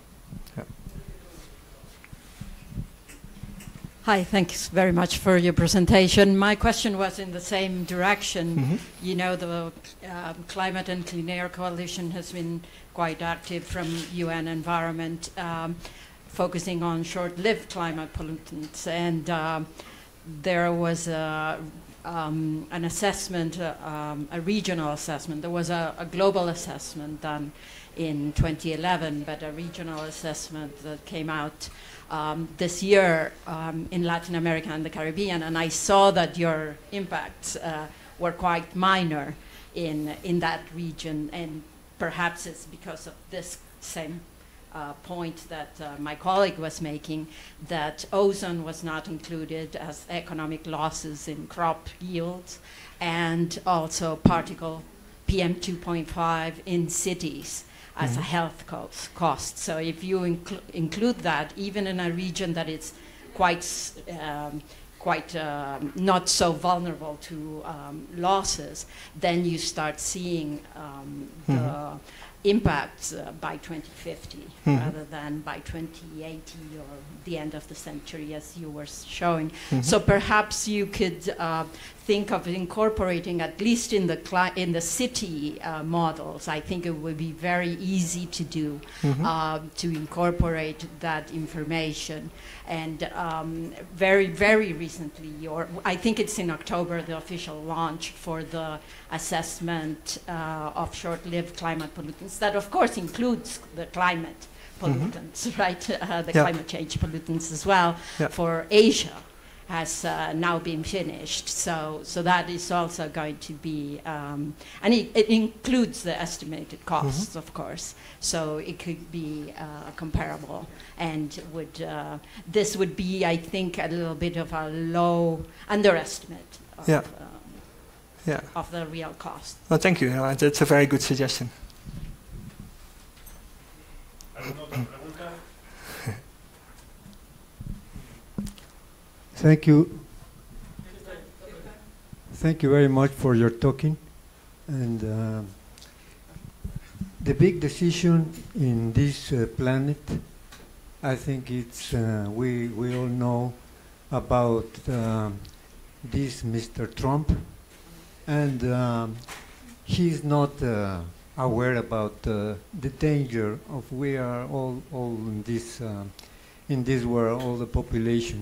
Hi, thanks very much for your presentation. My question was in the same direction. You know, the Climate and Clean Air Coalition has been quite active from UN Environment, focusing on short-lived climate pollutants. And there was an assessment, a regional assessment. There was a global assessment done in 2011, but a regional assessment that came out this year in Latin America and the Caribbean, and I saw that your impacts were quite minor in that region, and perhaps it's because of this same point that my colleague was making, that ozone was not included as economic losses in crop yields, and also particle PM2.5 in cities as a health cost. So if you include that, even in a region that is quite not so vulnerable to losses, then you start seeing the impacts by 2050 rather than by 2080 or the end of the century, as you were showing. So perhaps you could think of incorporating, at least in the city models. I think it would be very easy to do, to incorporate that information. And very, very recently, I think it's in October, the official launch for the assessment of short-lived climate pollutants. That, of course, includes the climate pollutants, right? The climate change pollutants as well for Asia has now been finished. So that is also going to be, and it includes the estimated costs, of course. So it could be comparable, and this would be, I think, a little bit of a low underestimate of, of the real cost. Well, thank you. That's a very good suggestion. Thank you. Thank you very much for your talking. And the big decision in this planet, I think it's, we all know about this Mr. Trump. And he's not aware about the danger of we are all in this in this world, all the population.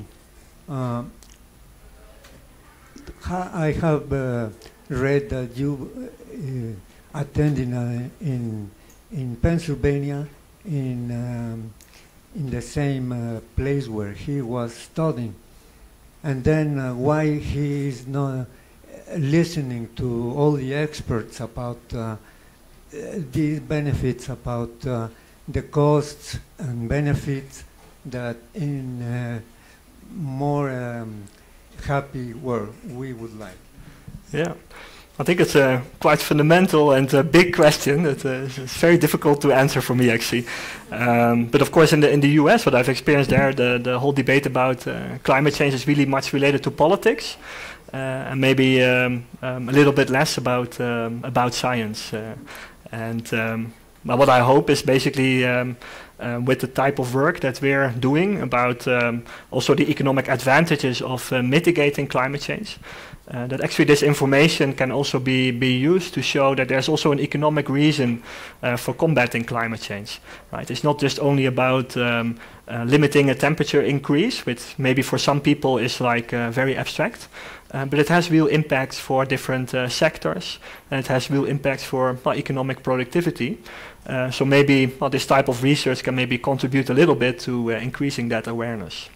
I have read that you attended in Pennsylvania in the same place where he was studying, and then why he is not listening to all the experts about these benefits, about the costs and benefits that in a more happy world we would like. Yeah, I think it's a quite fundamental and a big question that it's very difficult to answer for me actually. But of course in the US, what I've experienced there, the whole debate about climate change is really much related to politics. And maybe a little bit less about science. What I hope is basically with the type of work that we're doing about also the economic advantages of mitigating climate change, that actually this information can also be used to show that there's also an economic reason for combating climate change. Right? It's not just only about limiting a temperature increase, which maybe for some people is like very abstract. But it has real impacts for different sectors, and it has real impacts for economic productivity. So maybe this type of research can maybe contribute a little bit to increasing that awareness.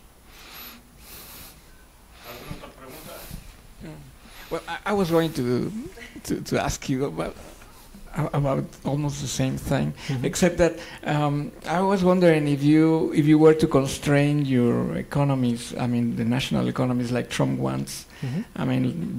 Well, I was going to ask you about almost the same thing, except that I was wondering if you were to constrain your economies, I mean the national economies like Trump wants, I mean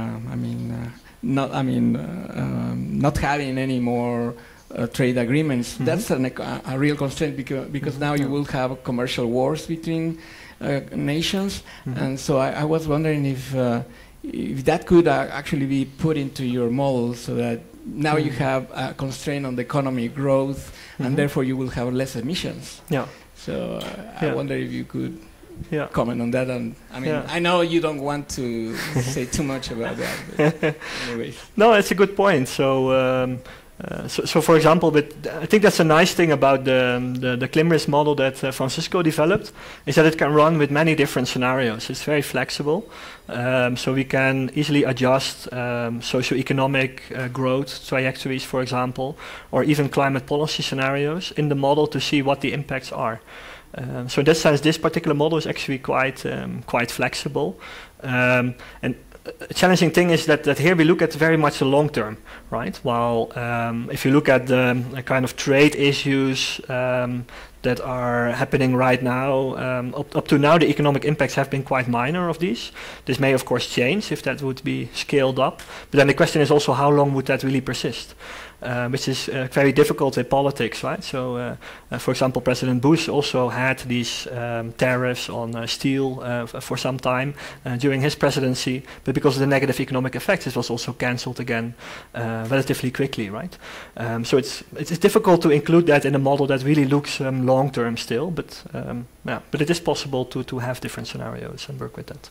not having any more trade agreements. That's a real constraint because now you will have commercial wars between nations, and so I was wondering if that could actually be put into your model so that now you have a constraint on the economy growth, and therefore you will have less emissions. Yeah. So I wonder if you could comment on that. And I mean, I know you don't want to say too much about that, but anyways. No, it's a good point. So for example, I think that's a nice thing about the ClimRisk model that Francisco developed, is that it can run with many different scenarios. It's very flexible, so we can easily adjust socioeconomic growth trajectories, for example, or even climate policy scenarios in the model to see what the impacts are. So in that sense, this particular model is actually quite flexible. And a challenging thing is that here we look at very much the long term, right? While if you look at the kind of trade issues that are happening right now, up to now the economic impacts have been quite minor of these. This may of course change if that would be scaled up, but then the question is also how long would that really persist? Which is very difficult in politics, right? So, for example, President Bush also had these tariffs on steel for some time during his presidency, but because of the negative economic effects, it was also cancelled again relatively quickly, right? So it's difficult to include that in a model that really looks long term still, but but it is possible to have different scenarios and work with that.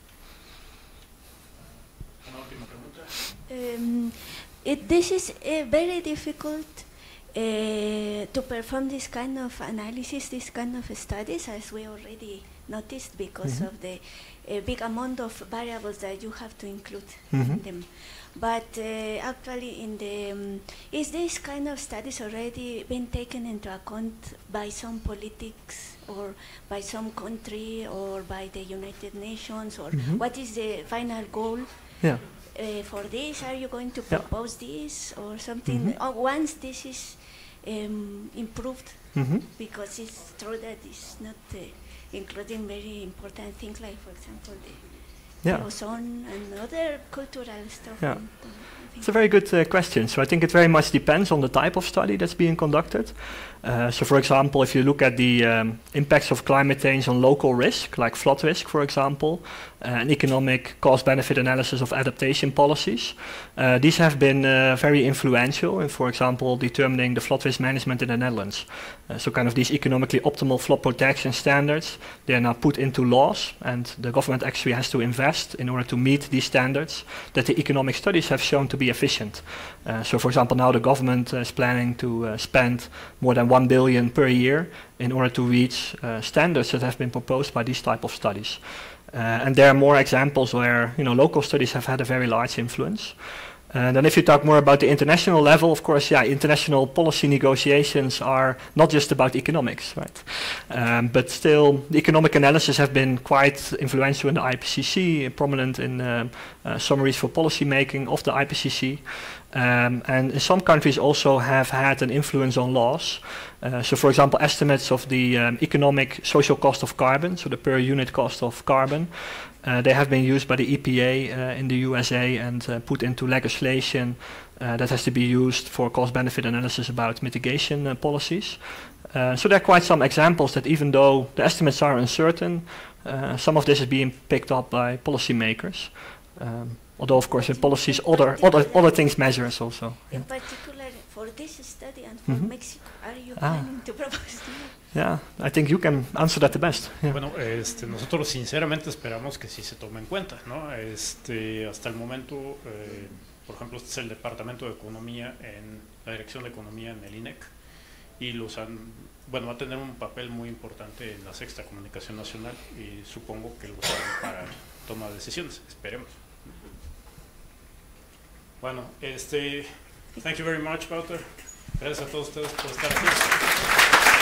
This is very difficult to perform this kind of analysis, this kind of studies, as we already noticed, because of the big amount of variables that you have to include in them. But actually, is this kind of studies already been taken into account by some politics or by some country or by the United Nations, or what is the final goal? Yeah. For this, are you going to propose this or something? Once this is improved, because it's true that it's not including very important things like, for example, the ozone and other cultural stuff. Yeah. It's a very good question. So I think it very much depends on the type of study that's being conducted. So for example, if you look at the impacts of climate change on local risk, like flood risk, for example, and economic cost-benefit analysis of adaptation policies. These have been very influential in, for example, determining the flood risk management in the Netherlands. So kind of these economically optimal flood protection standards, they are now put into laws, and the government actually has to invest in order to meet these standards that the economic studies have shown to be efficient. So for example, now the government is planning to spend more than 1 billion per year in order to reach standards that have been proposed by these type of studies. And there are more examples where local studies have had a very large influence. And then if you talk more about the international level, of course, international policy negotiations are not just about economics, right? But still, the economic analysis have been quite influential in the IPCC, prominent in summaries for policy making of the IPCC. And in some countries also have had an influence on laws. So for example, estimates of the economic social cost of carbon, so the per unit cost of carbon, they have been used by the EPA in the USA and put into legislation that has to be used for cost-benefit analysis about mitigation policies. So there are quite some examples that even though the estimates are uncertain, some of this is being picked up by policymakers. Although, of course, in policies, other things measure us also. In particular, for this study and for Mexico, are you planning to propose? Yeah, I think you can answer that the best. Yeah. Bueno, nosotros sinceramente esperamos que sí se tome en cuenta, ¿no? Hasta el momento, por ejemplo, este es el Departamento de Economía en la Dirección de Economía en el INEC, y va a tener un papel muy importante en la Sexta Comunicación Nacional, y supongo que lo usarán para tomar decisiones, esperemos. Bueno, thank you very much, Wouter. Gracias a todos ustedes por estar aquí.